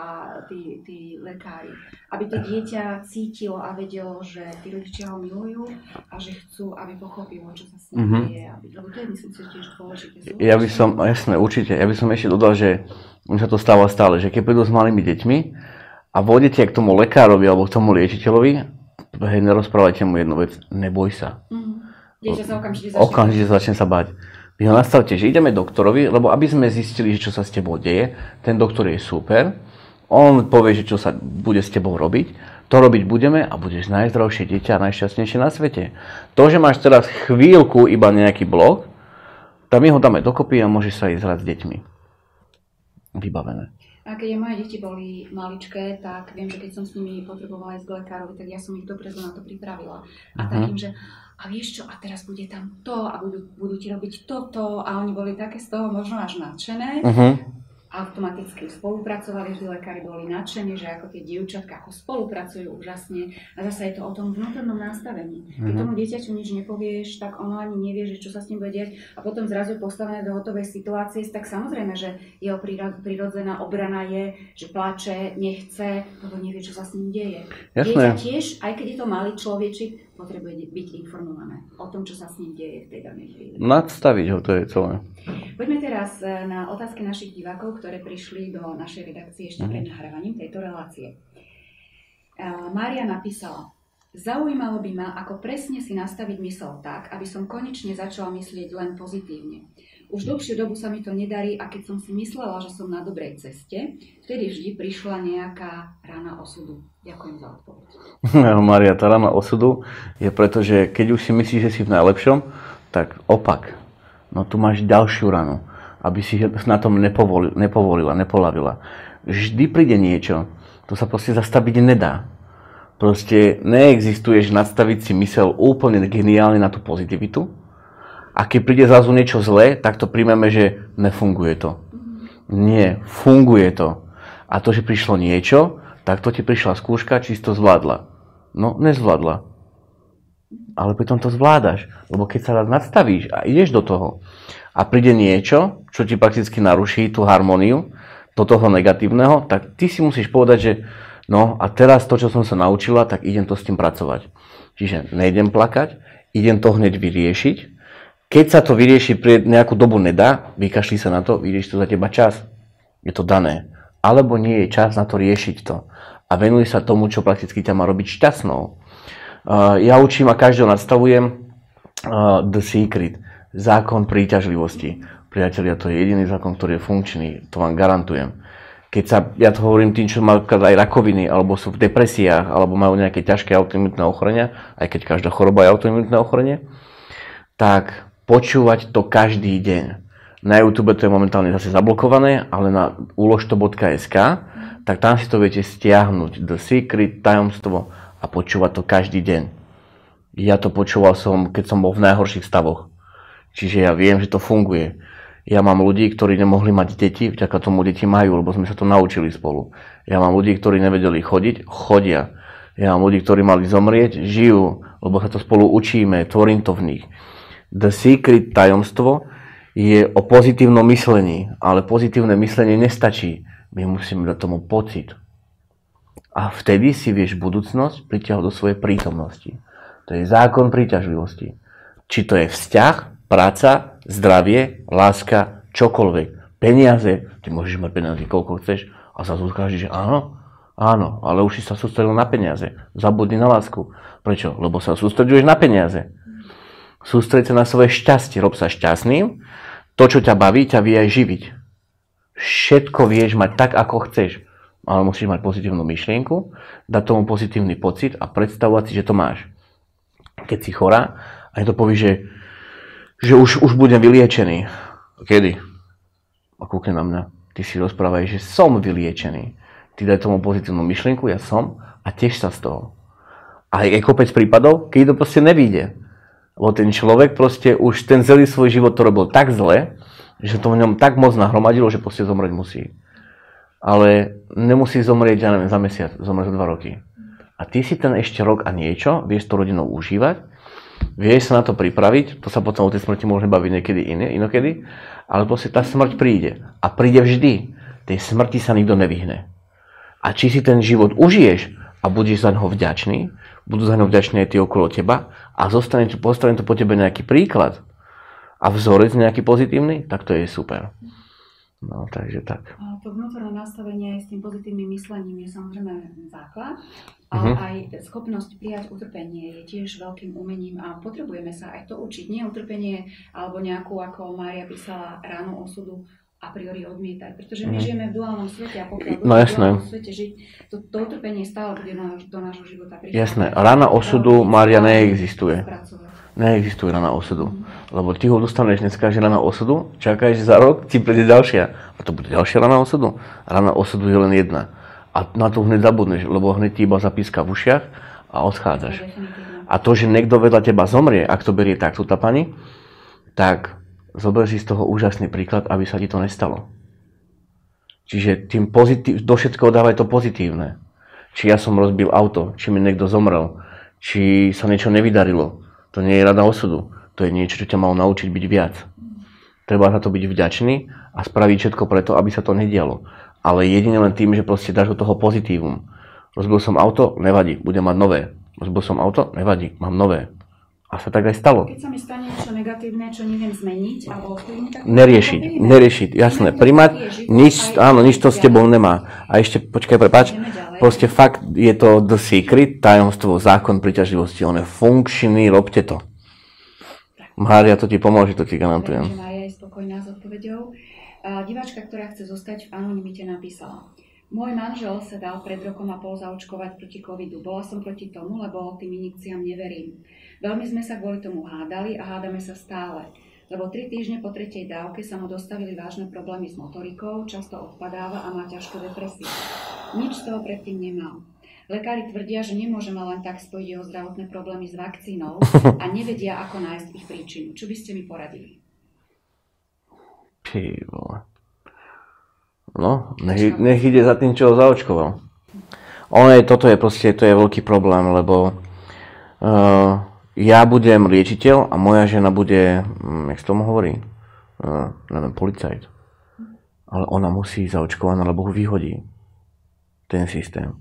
tí lekári. Aby to dieťa cítilo a vedelo, že tí rodičia ho milujú a že chcú, aby pochopilo, čo sa s ním deje. Lebo to je, myslím si, tiež dôležité. Ja by som, jasné, určite, ja by som ešte dodal, že mi sa to stáva stále, že keď prídu s malými deťmi a vodíte k tomu lekárovi alebo k tomu liečiteľovi, hej, nerozprávajte mu jednu vec, neboj sa. Dieťa sa okamžite začne sa báť. Vy ho nastavte, že ideme doktorovi, lebo aby sme zistili, že čo sa s tebou deje, ten doktor je super, on povie, že čo sa bude s tebou robiť, to robiť budeme a budeš najzdravšie dieťa a najšťastnejšie na svete. To, že máš teraz chvíľku iba nejaký blok, tak my ho dáme dokopy a môžeš sa ísť hrať s deťmi. Vybavené. A keď moje deti boli maličké, tak viem, že keď som s nimi potrebovala ísť k lekárovi, tak ja som ich dopredu na to pripravila. A takým, že a vieš čo, a teraz bude tam to a budú ti robiť toto a oni boli také z toho možno až nadšené. Automaticky spolupracovali, vždy lekári boli nadšení, že ako tie dievčatka ako spolupracujú úžasne a zase je to o tom vnútornom nastavení. Keď tomu dieťaťu nič nepovieš, tak ono ani nevie, že čo sa s ním bude diať a potom zrazu postavené do hotovej situácie, tak samozrejme, že jeho prirodzená obrana je, že plače, nechce, lebo nevie, čo sa s ním deje. Dieťa tiež, aj keď je to malý človečik, potrebuje byť informované o tom, čo sa s ním deje v tej danej chvíli. Nadstaviť ho, to je celé. Poďme teraz na otázky našich divákov, ktoré prišli do našej redakcie ešte pred nahrávaním tejto relácie. Mária napísala: Zaujímalo by ma, ako presne si nastaviť mysel tak, aby som konečne začala myslieť len pozitívne. Už dlhšiu dobu sa mi to nedarí a keď som si myslela, že som na dobrej ceste, vtedy vždy prišla nejaká rana osudu. Ďakujem za odpoveď. Mária, tá rana osudu je preto, že keď už si myslíš, že si v najlepšom, tak opak. No tu máš ďalšiu ranu, aby si na tom nepovolila, nepolavila. Vždy príde niečo, to sa proste zastaviť nedá. Proste neexistuješ nadstaviť si mysel úplne geniálne na tú pozitivitu. A keď príde zrazu niečo zlé, tak to príjmeme, že nefunguje to. Nie, funguje to. A to, že prišlo niečo, tak to ti prišla skúška, či si to zvládla. No, nezvládla. Ale pritom to zvládaš. Lebo keď sa raz nadstavíš a ideš do toho a príde niečo, čo ti prakticky naruší tú harmóniu do toho negatívneho, tak ty si musíš povedať, že no a teraz to, čo som sa naučila, tak idem to s tým pracovať. Čiže nejdem plakať, idem to hneď vyriešiť. Keď sa to vyrieši pre nejakú dobu nedá, vykašli sa na to, vyrieši to za teba čas. Je to dané. Alebo nie je čas na to riešiť to. A venuj sa tomu, čo prakticky ťa má robiť šťastnou. Ja učím a každého nadstavujem The Secret. Zákon príťažlivosti. Priatelia, to je jediný zákon, ktorý je funkčný. To vám garantujem. Keď sa, ja to hovorím tým, čo majú aj rakoviny, alebo sú v depresiách, alebo majú nejaké ťažké autoimunitné ochorenia, aj keď každá choroba je autoimunitné ochorenie, tak počúvať to každý deň. Na YouTube to je momentálne zase zablokované, ale na uložto.sk, tak tam si to viete stiahnuť. The Secret, tajomstvo a počúvať to každý deň. Ja to počúval som, keď som bol v najhorších stavoch. Čiže ja viem, že to funguje. Ja mám ľudí, ktorí nemohli mať deti, vďaka tomu deti majú, lebo sme sa to naučili spolu. Ja mám ľudí, ktorí nevedeli chodiť, chodia. Ja mám ľudí, ktorí mali zomrieť, žijú, lebo sa to spolu učíme, tvorím to v nich. The Secret, tajomstvo, je o pozitívnom myslení, ale pozitívne myslenie nestačí. My musíme dať tomu pocit. A vtedy si vieš budúcnosť pritiahnuť do svojej prítomnosti. To je zákon príťažlivosti. Či to je vzťah, práca, zdravie, láska, čokoľvek. Peniaze, ty môžeš mať peniaze koľko chceš a zrazu ukážeš, že áno, ale už si sa sústredil na peniaze. Zabudni na lásku. Prečo? Lebo sa sústreduješ na peniaze. Sústreď sa na svoje šťastie, rob sa šťastným. To, čo ťa baví, ťa vie aj živiť. Všetko vieš mať tak, ako chceš. Ale musíš mať pozitívnu myšlienku, dať tomu pozitívny pocit a predstavovať si, že to máš. Keď si chorá, a to povieš, že už budem vyliečený. Kedy? A kúkne na mňa. Ty si rozprávaj, že som vyliečený. Ty daj tomu pozitívnu myšlienku, ja som, a tiež sa z toho. A je kopec prípadov, keď to proste nevíde. Lebo ten človek proste už ten celý svoj život to robil tak zle, že to v ňom tak moc nahromadilo, že proste zomrieť musí. Ale nemusí zomrieť, ja neviem, za mesiac, zomrieť za 2 roky. A ty si ten ešte rok a niečo, vieš to rodinou užívať, vieš sa na to pripraviť, to sa potom o tej smrti môžeme baviť niekedy inokedy, ale proste tá smrť príde. A príde vždy. Tej smrti sa nikto nevyhne. A či si ten život užiješ a budeš za ňoho vďačný, budú za ňoho vďační aj tí okolo teba a postavím to po tebe nejaký príklad a vzorec nejaký pozitívny, tak to je super. No, takže tak. To vnútorné nastavenie s tým pozitívnym myslením je samozrejme základ, ale aj schopnosť prijať utrpenie je tiež veľkým umením a potrebujeme sa aj to učiť. Nie utrpenie alebo nejakú, ako Mária písala, ránu osudu a priori odmietať, pretože my žijeme v duálnom svete a pokiaľ budeme v duálnom svete žiť, to utrpenie stále bude do nášho života prichádzať. Jasné, rana osudu, Mária, neexistuje. Neexistuje rana osudu. Lebo ty ho dostaneš dneska, že rana osudu, čakáš za rok, ti príde ďalšia. A to bude ďalšia rana osudu. Rana osudu je len jedna. A na to hneď zabudneš, lebo hneď ti iba zapíska v ušiach a odchádzaš. A to, že niekto vedľa teba zomrie, ak to berie takto tá pani, tak zober si z toho úžasný príklad, aby sa ti to nestalo. Čiže tým do všetkého dávaj to pozitívne. Či ja som rozbil auto, či mi niekto zomrel, či sa niečo nevydarilo. To nie je rana osudu. To je niečo, čo ťa malo naučiť byť viac. Treba za to byť vďačný a spraviť všetko preto, aby sa to nedialo. Ale jedine len tým, že proste dáš do toho pozitívum. Rozbil som auto, nevadí, budem mať nové. Zbil som auto? Nevadí, mám nové. A sa tak aj stalo. Keď sa mi stane niečo negatívne, čo neviem zmeniť, alebo tak... Neriešiť, jasné. Primať, nič to s tebou nemá. A ešte, počkaj, prepáč, proste fakt je to the secret, tajomstvo, zákon príťažlivosti, on je funkčný, robte to. Mária, to ti pomôže, to ti garantujem. Mária je spokojná s odpoveďou. Diváčka, ktorá chce zostať v anonymite, napísala: Môj manžel sa dal pred rokom a pol zaočkovať proti covidu. Bola som proti tomu, lebo tým injekciám neverím. Veľmi sme sa kvôli tomu hádali a hádame sa stále. Lebo 3 týždne po 3. dávke sa mu dostavili vážne problémy s motorikou, často odpadáva a má ťažké depresie. Nič z toho predtým nemal. Lekári tvrdia, že nemôžeme len tak spojiť jeho zdravotné problémy s vakcínou a nevedia, ako nájsť ich príčinu. Čo by ste mi poradili? No, nech ide za tým, čo ho zaočkoval. Toto je veľký problém, lebo ja budem liečiteľ a moja žena bude, jak sa tomu hovorí, neviem, policajt. Ale ona musí ísť zaočkovaná, lebo ho vyhodí ten systém.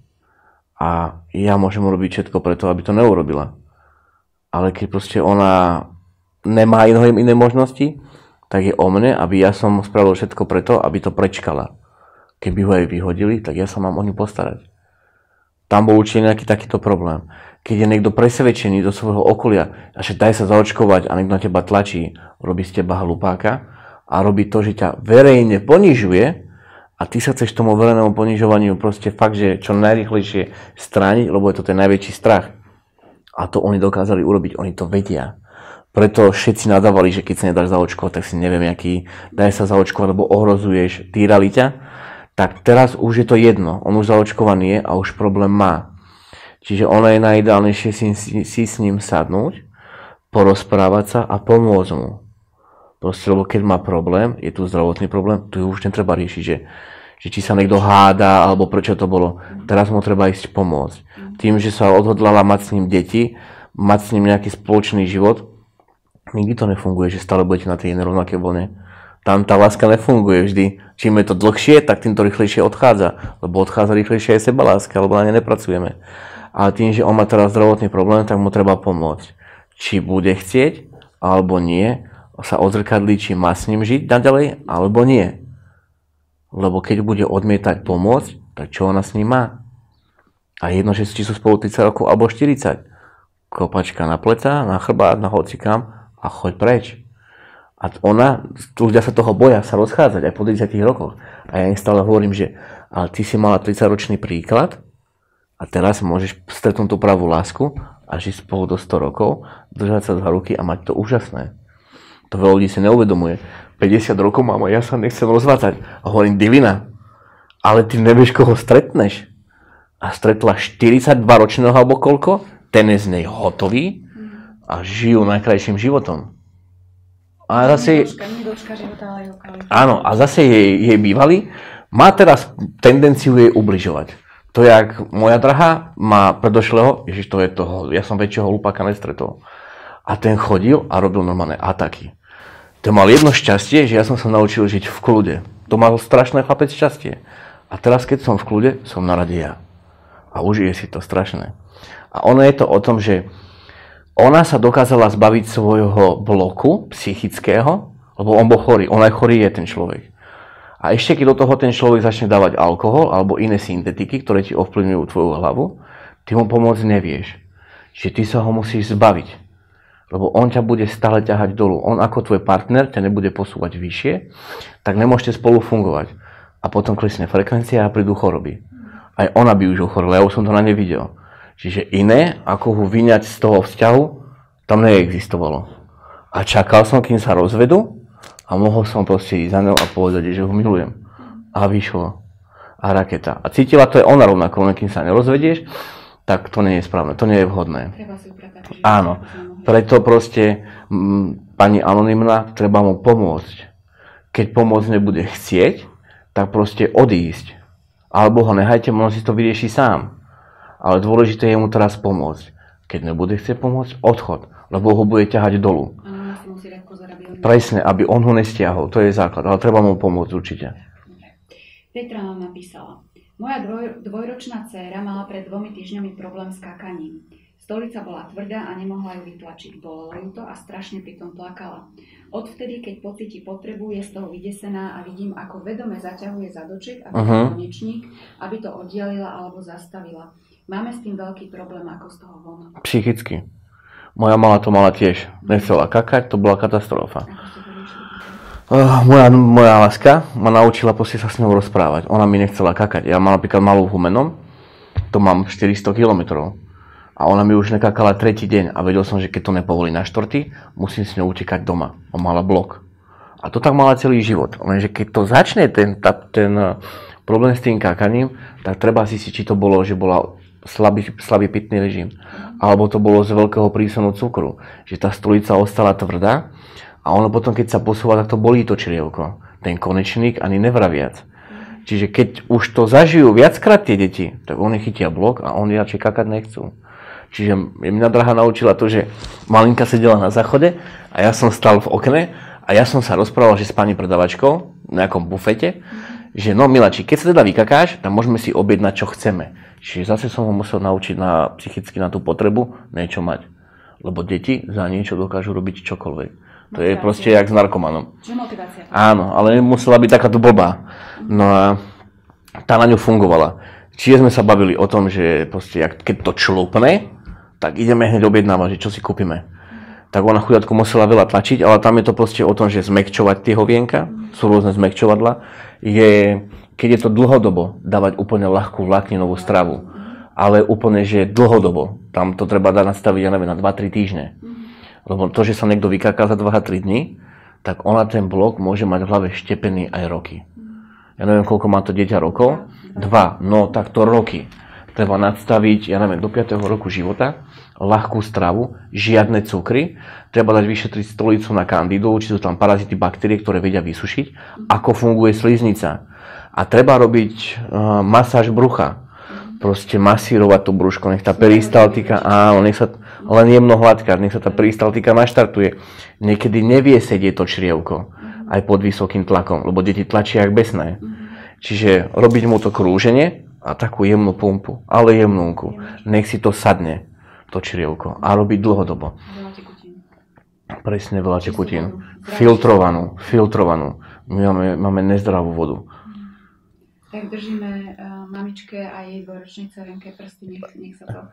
A ja môžem urobiť všetko preto, aby to neurobila. Ale keď proste ona nemá iné možnosti, tak je o mne, aby ja som spravil všetko preto, aby to prečkala. Keby ho aj vyhodili, tak ja sa mám o ňu postarať. Tam bol určite nejaký takýto problém. Keď je niekto presvedčený do svojho okolia, a že daj sa zaočkovať a niekto na teba tlačí, robí z teba hlupáka a robí to, že ťa verejne ponižuje a ty sa chceš tomu verejnému ponižovaniu proste fakt, že čo najrýchlejšie strániť, lebo je to ten najväčší strach. A to oni dokázali urobiť, oni to vedia. Preto všetci nadávali, že keď sa nedáš zaočkovať, tak si neviem, aký daj sa zaočkovať, lebo ohrozuješ, týrali ťa. Tak teraz už je to jedno, on už zaočkovaný je a už problém má. Čiže ono je najideálnejšie si s ním sadnúť, porozprávať sa a pomôcť mu. Proste, lebo keď má problém, je tu zdravotný problém, tu už netreba riešiť, že či sa niekto háda, alebo prečo to bolo. Teraz mu treba ísť pomôcť. Tým, že sa odhodlala mať s ním deti, mať s ním nejaký spoločný život, nikdy to nefunguje, že stále budete na tej nerovnaké vlne. Tam tá láska nefunguje vždy. Čím je to dlhšie, tak tým to rýchlejšie odchádza. Lebo odchádza rýchlejšie aj sebaláska, lebo na ne nepracujeme. Ale tým, že on má teraz zdravotný problém, tak mu treba pomôcť. Či bude chcieť, alebo nie, sa odzrkadlí, či má s ním žiť naďalej, alebo nie. Lebo keď bude odmietať pomôcť, tak čo ona s ním má? A jedno, že či sú spolu 30 rokov, alebo 40. Kopačka na pleca, na chrbát, na hocikam a choď preč. A ľudia sa toho boja sa rozchádzať aj po 30 rokoch. A ja im stále hovorím, že ale ty si mala 30-ročný príklad a teraz môžeš stretnúť tú pravú lásku a žiť spolu do 100 rokov, držať sa za ruky a mať to úžasné. To veľa ľudí si neuvedomuje. 50 rokov mám a ja sa nechcem rozvádzať. A hovorím, divina, ale ty nevieš, koho stretneš. A stretla 42-ročného alebo koľko, ten je z nej hotový a žijú najkrajším životom. A zase, áno, a zase jej bývalý má teraz tendenciu jej ubližovať. To je, jak moja drahá má predošlého, ježiš, to je toho, ja som väčšieho hlupáka nestretol. A ten chodil a robil normálne ataky. To mal jedno šťastie, že ja som sa naučil žiť v kľude. To mal strašné chlapec šťastie. A teraz, keď som v kľude, som na rade ja. A užije si to strašné. A ono je to o tom, že ona sa dokázala zbaviť svojho bloku psychického, lebo on bol chorý. On aj chorý je ten človek. A ešte keď do toho ten človek začne dávať alkohol alebo iné syntetiky, ktoré ti ovplyvňujú tvoju hlavu, ty mu pomôcť nevieš. Čiže ty sa ho musíš zbaviť. Lebo on ťa bude stále ťahať dolu. On ako tvoj partner ťa nebude posúvať vyššie, tak nemôžete spolu fungovať. A potom klesne frekvencia a prídu choroby. Aj ona by už ochorila, ja už som to na nej videl. Čiže iné, ako ho vyňať z toho vzťahu, tam neexistovalo. A čakal som, kým sa rozvedú a mohol som proste ísť za ňou a povedať, že ho milujem. A vyšlo. A raketa. A cítila to je ona rovnako, len kým sa nerozvedieš, tak to nie je správne, to nie je vhodné. Áno, preto proste pani anonymná, treba mu pomôcť. Keď pomôcť nebude chcieť, tak proste odísť. Alebo ho nehajte, možno si to vyrieši sám. Ale dôležité je mu teraz pomôcť. Keď nebude chcieť pomôcť, odchod, lebo ho bude ťahať dolu. Presne, aby on ho nestiahol, to je základ, ale treba mu pomôcť určite. Petra nám napísala: Moja dvojročná dcéra mala pred 2 týždňami problém s kákaním. Stolica bola tvrdá a nemohla ju vytlačiť. Bolelo ju to a strašne pritom plakala. Odvtedy, keď pocíti potrebu, je z toho vydesená a vidím, ako vedome zaťahuje zadoček, aby konečník, aby to oddialila alebo zastavila. Máme s tým veľký problém, ako z toho von. Psychicky. Moja mala to mala tiež. Nechcela kakať, to bola katastrofa. Moja láska ma naučila proste sa s ňou rozprávať. Ona mi nechcela kakať. Ja mám napríklad malú humenom, to mám 400 km. A ona mi už nekakala tretí deň a vedel som, že keď to nepovolí na štvrtý, musím s ňou utekať doma. On mala blok. A to tak mala celý život. Lenže keď to začne ten problém s tým kakaním, tak treba zistiť, či to bolo, že bola slabý pitný režim. Alebo to bolo z veľkého prísunu cukru. Že tá stolica ostala tvrdá a ono potom, keď sa posúva, tak to bolí to črievko. Ten konečník ani nevraviac. Čiže keď už to zažijú viackrát tie deti, tak oni chytia blok a oni radšej kakať nechcú. Čiže mňa drahá naučila to, že malinka sedela na záchode a ja som stal v okne a ja som sa rozprával, že s pani predavačkou v nejakom bufete, že no miláči, keď sa teda vykakáš, tam môžeme si objednať, čo chceme. Čiže zase som ho musel naučiť psychicky na tú potrebu niečo mať. Lebo deti za niečo dokážu robiť čokoľvek. To je proste jak s narkomanom. Čiže motivácia. Áno, ale musela byť takáto blbá. No a tá na ňu fungovala. Čiže sme sa bavili o tom, že proste keď to člúpne, tak ideme hneď objednávať, že čo si kúpime. Tak ona chuďatku musela veľa tlačiť, ale tam je to proste o tom, že zmäkčovať tie hovienka, sú rôzne zmäkčovadla, keď je to dlhodobo, dávať úplne ľahkú vlákninovú stravu. Ale úplne, že dlhodobo. Tam to treba nastaviť, ja neviem, na 2-3 týždne. Lebo to, že sa niekto vykáka za 2-3 dní, tak ona ten blok môže mať v hlave štepený aj roky. Ja neviem, koľko má to dieťa rokov? 2, no tak to roky. Treba nadstaviť, ja neviem, do 5. roku života, ľahkú stravu, žiadne cukry, treba dať vyšetriť stolicu na kandidu, či sú tam parazity, baktérie, ktoré vedia vysušiť, ako funguje sliznica. A treba robiť masáž brucha, proste masírovať to brúško, nech tá peristaltika, áno, nech sa len jemno hladkať, nech sa tá peristaltika naštartuje. Niekedy nevie sedieť to črievko, aj pod vysokým tlakom, lebo deti tlačia jak besné. Čiže robiť mu to krúženie, a takú jemnú pumpu, ale jemnúku. Nech si to sadne, to črievko. A robiť dlhodobo. Veľa tekutín. Presne, veľa tekutín. Filtrovanú. My máme nezdravú vodu. Tak držíme mamičke a jej dvojročnej dcerenke prsty, nech sa to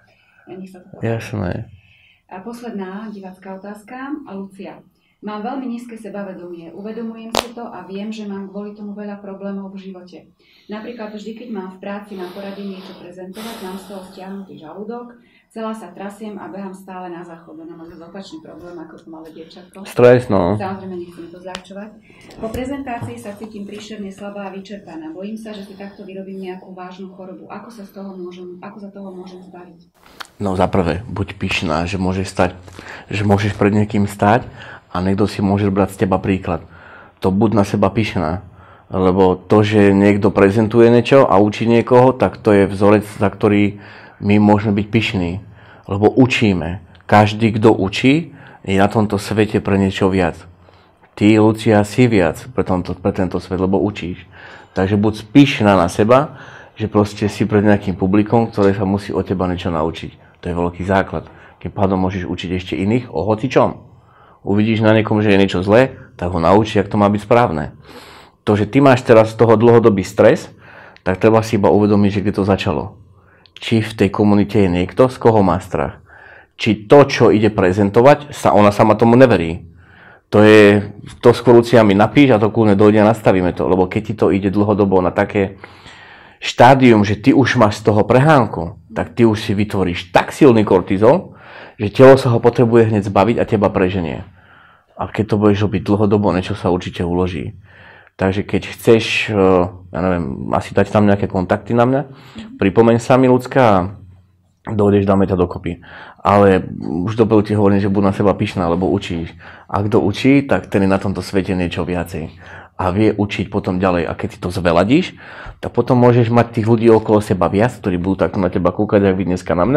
Jasné. A posledná divácká otázka. Lucia. Mám veľmi nízke sebavedomie, uvedomujem si to a viem, že mám kvôli tomu veľa problémov v živote. Napríklad vždy, keď mám v práci na porade niečo prezentovať, mám z toho stiahnutý žalúdok, celá sa trasiem a behám stále na záchod. Ona má opačný problém ako to malé dievčatko. Stres, no. Samozrejme, nechcem to zľahčovať. Po prezentácii sa cítim príšerne slabá a vyčerpaná. Bojím sa, že si takto vyrobím nejakú vážnu chorobu. Ako sa toho môžem zbaviť? No za prvé, buď pyšná, že môžeš pred niekým stať a niekto si môže brať z teba príklad. To buď na seba pyšná. Lebo to, že niekto prezentuje niečo a učí niekoho, tak to je vzorec, za ktorý my môžeme byť pyšní. Lebo učíme. Každý, kto učí, je na tomto svete pre niečo viac. Ty, Lucia, si viac pre tento svet, lebo učíš. Takže buď pyšná na seba, že proste si pred nejakým publikom, ktoré sa musí od teba niečo naučiť. To je veľký základ. Keď pádom môžeš učiť ešte iných o hocičom. Uvidíš na niekom, že je niečo zlé, tak ho naučí, jak to má byť správne. To, že ty máš teraz z toho dlhodobý stres, tak treba si iba uvedomiť, že kde to začalo. Či v tej komunite je niekto, z koho má strach. Či to, čo ide prezentovať, ona sama tomu neverí. To skôr Lucia mi napíš a to kľudne dojde a nastavíme to. Lebo keď ti to ide dlhodobo na také štádium, že ty už máš z toho prehánku, tak ty už si vytvoríš tak silný kortizol, že telo sa ho potrebuje hneď zbaviť a teba preženie. A keď to budeš robiť dlhodobo, niečo sa určite uloží. Takže keď chceš, ja neviem, asi dať tam nejaké kontakty na mňa, pripomeň sa mi, ľudská, a dojdeš, dáme ťa dokopy. Ale už dopredu ti hovorím, že buď na seba pyšná, lebo učíš. A kto učí, tak ten je na tomto svete niečo viacej. A vie učiť potom ďalej. A keď si to zveladíš, tak potom môžeš mať tých ľudí okolo seba viac, ktorí budú takto na teba kúkať, ako vy dneska na mňa.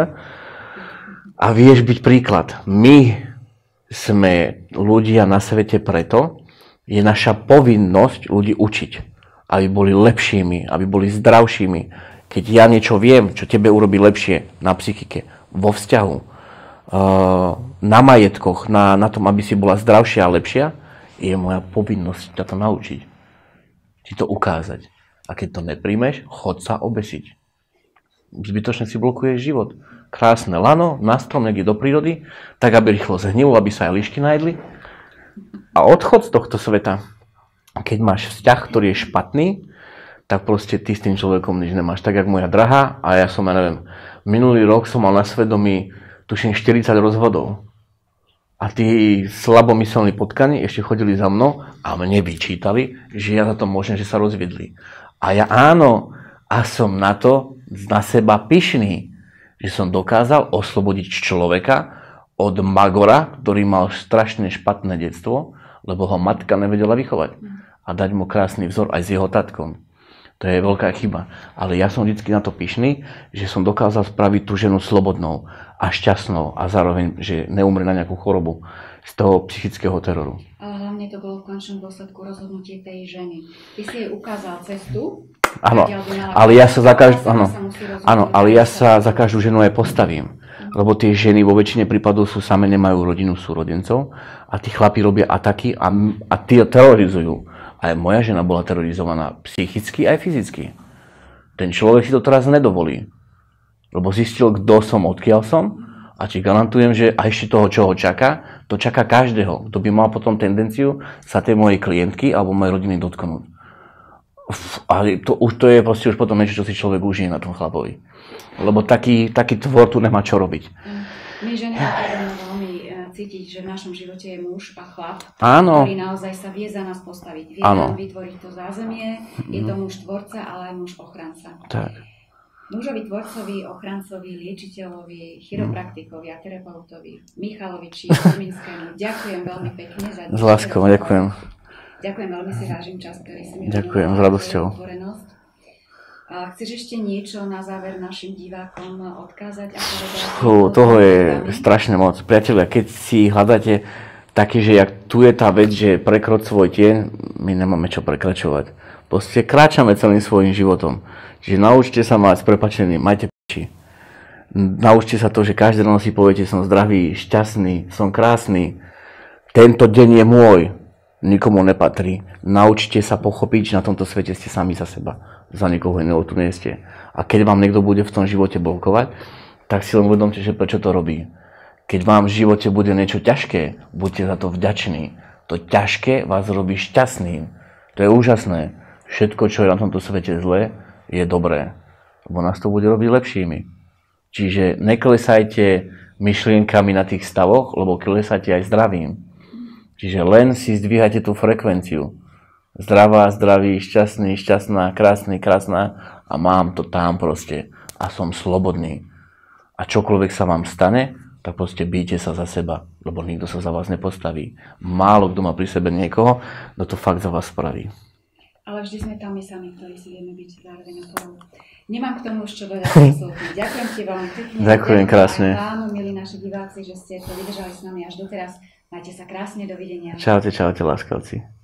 A vieš byť príklad. My sme ľudia na svete preto, je naša povinnosť ľudí učiť, aby boli lepšími, aby boli zdravšími. Keď ja niečo viem, čo tebe urobí lepšie na psychike, vo vzťahu, na majetkoch, na tom, aby si bola zdravšia a lepšia, je moja povinnosť ťa to naučiť. Ti to ukázať. A keď to nepríjmeš, chod sa obesiť. Zbytočne si blokuješ život. Krásne lano, na strom, niekde do prírody, tak aby rýchlo zhnilo, aby sa aj lišky najedli. A odchod z tohto sveta. Keď máš vzťah, ktorý je špatný, tak proste ty s tým človekom nič nemáš. Tak, jak moja drahá, a ja som, ja neviem, minulý rok som mal na svedomí, tuším, 40 rozvodov. A tí slabomyselní potkani ešte chodili za mnou a mne vyčítali, že ja za to môžem, že sa rozviedli. A ja áno, a som na to, na seba pyšný, že som dokázal oslobodiť človeka od magora, ktorý mal strašne špatné detstvo, lebo ho matka nevedela vychovať. A dať mu krásny vzor aj s jeho tatkom. To je veľká chyba. Ale ja som vždycky na to pyšný, že som dokázal spraviť tú ženu slobodnou a šťastnou a zároveň, že neumre na nejakú chorobu z toho psychického teroru. Ale hlavne to bolo v končnom dôsledku rozhodnutie tej ženy. Ty si jej ukázal cestu. Áno, ale ja sa za každú ženu aj postavím. Lebo tie ženy vo väčšine prípadov sú same, nemajú rodinu súrodencov a tí chlapi robia ataky a tí terorizujú. Aj moja žena bola terorizovaná psychicky aj fyzicky. Ten človek si to teraz nedovolí. Lebo zistil, kto som, odkiaľ som a ti garantujem, že aj ešte toho, čo ho čaká, to čaká každého, kto by mal potom tendenciu sa tej mojej klientky alebo mojej rodiny dotknúť. Ale to je proste už potom niečo, čo si človek užije na tom chlapovi. Lebo taký tvor tu nemá čo robiť. My ženy potrebujeme veľmi cítiť, že v našom živote je muž a chlap, áno, ktorý naozaj sa vie za nás postaviť. Vie nám vytvoriť to zázemie, je to muž tvorca, ale aj muž ochranca. Tak. Mužovi tvorcovi, ochrancovi, liečiteľovi, chiropraktikovi a terapeutovi Michalovi Urminskému ďakujem veľmi pekne za s láskou, ďakujem. Ďakujem, veľmi si vážim čas, ktorý si mi ďakujem, s radosťou. Chceš ešte niečo na záver našim divákom odkázať? Toho je strašne moc. Priatelia, keď si hľadáte také, že jak tu je tá vec, že prekroč svoj tieň, my nemáme čo prekračovať. Proste kráčame celým svojím životom. Čiže naučte sa mať s prepáčením, majte piči. Naučte sa to, že každý ráno si poviete, som zdravý, šťastný, som krásny. Tento deň je môj. Nikomu nepatrí. Naučte sa pochopiť, že na tomto svete ste sami za seba. Za nikoho iného tu nie ste. A keď vám niekto bude v tom živote blokovať, tak si len uvedomte, že prečo to robí. Keď vám v živote bude niečo ťažké, buďte za to vďační. To ťažké vás robí šťastným. To je úžasné. Všetko, čo je na tomto svete zlé, je dobré. Lebo nás to bude robiť lepšími. Čiže neklesajte myšlienkami na tých stavoch, lebo klesajte aj zdravím. Čiže len si zdvíhajte tú frekvenciu. Zdravá, zdravý, šťastný, šťastná, krásny, krásna a mám to tam proste. A som slobodný. A čokoľvek sa vám stane, tak proste bijte sa za seba, lebo nikto sa za vás nepostaví. Málo kto má pri sebe niekoho, kto to fakt za vás spraví. Ale vždy sme tam my sami, ktorí si vieme byť zároveň oporu. Nemám k tomu už čo dodať. Ďakujem ti veľmi pekne. Ďakujem krásne. Vám, milí naši diváci, že ste to vydržali s nami až doteraz. Majte sa krásne, dovidenia. Čaute, čaute, láskavci.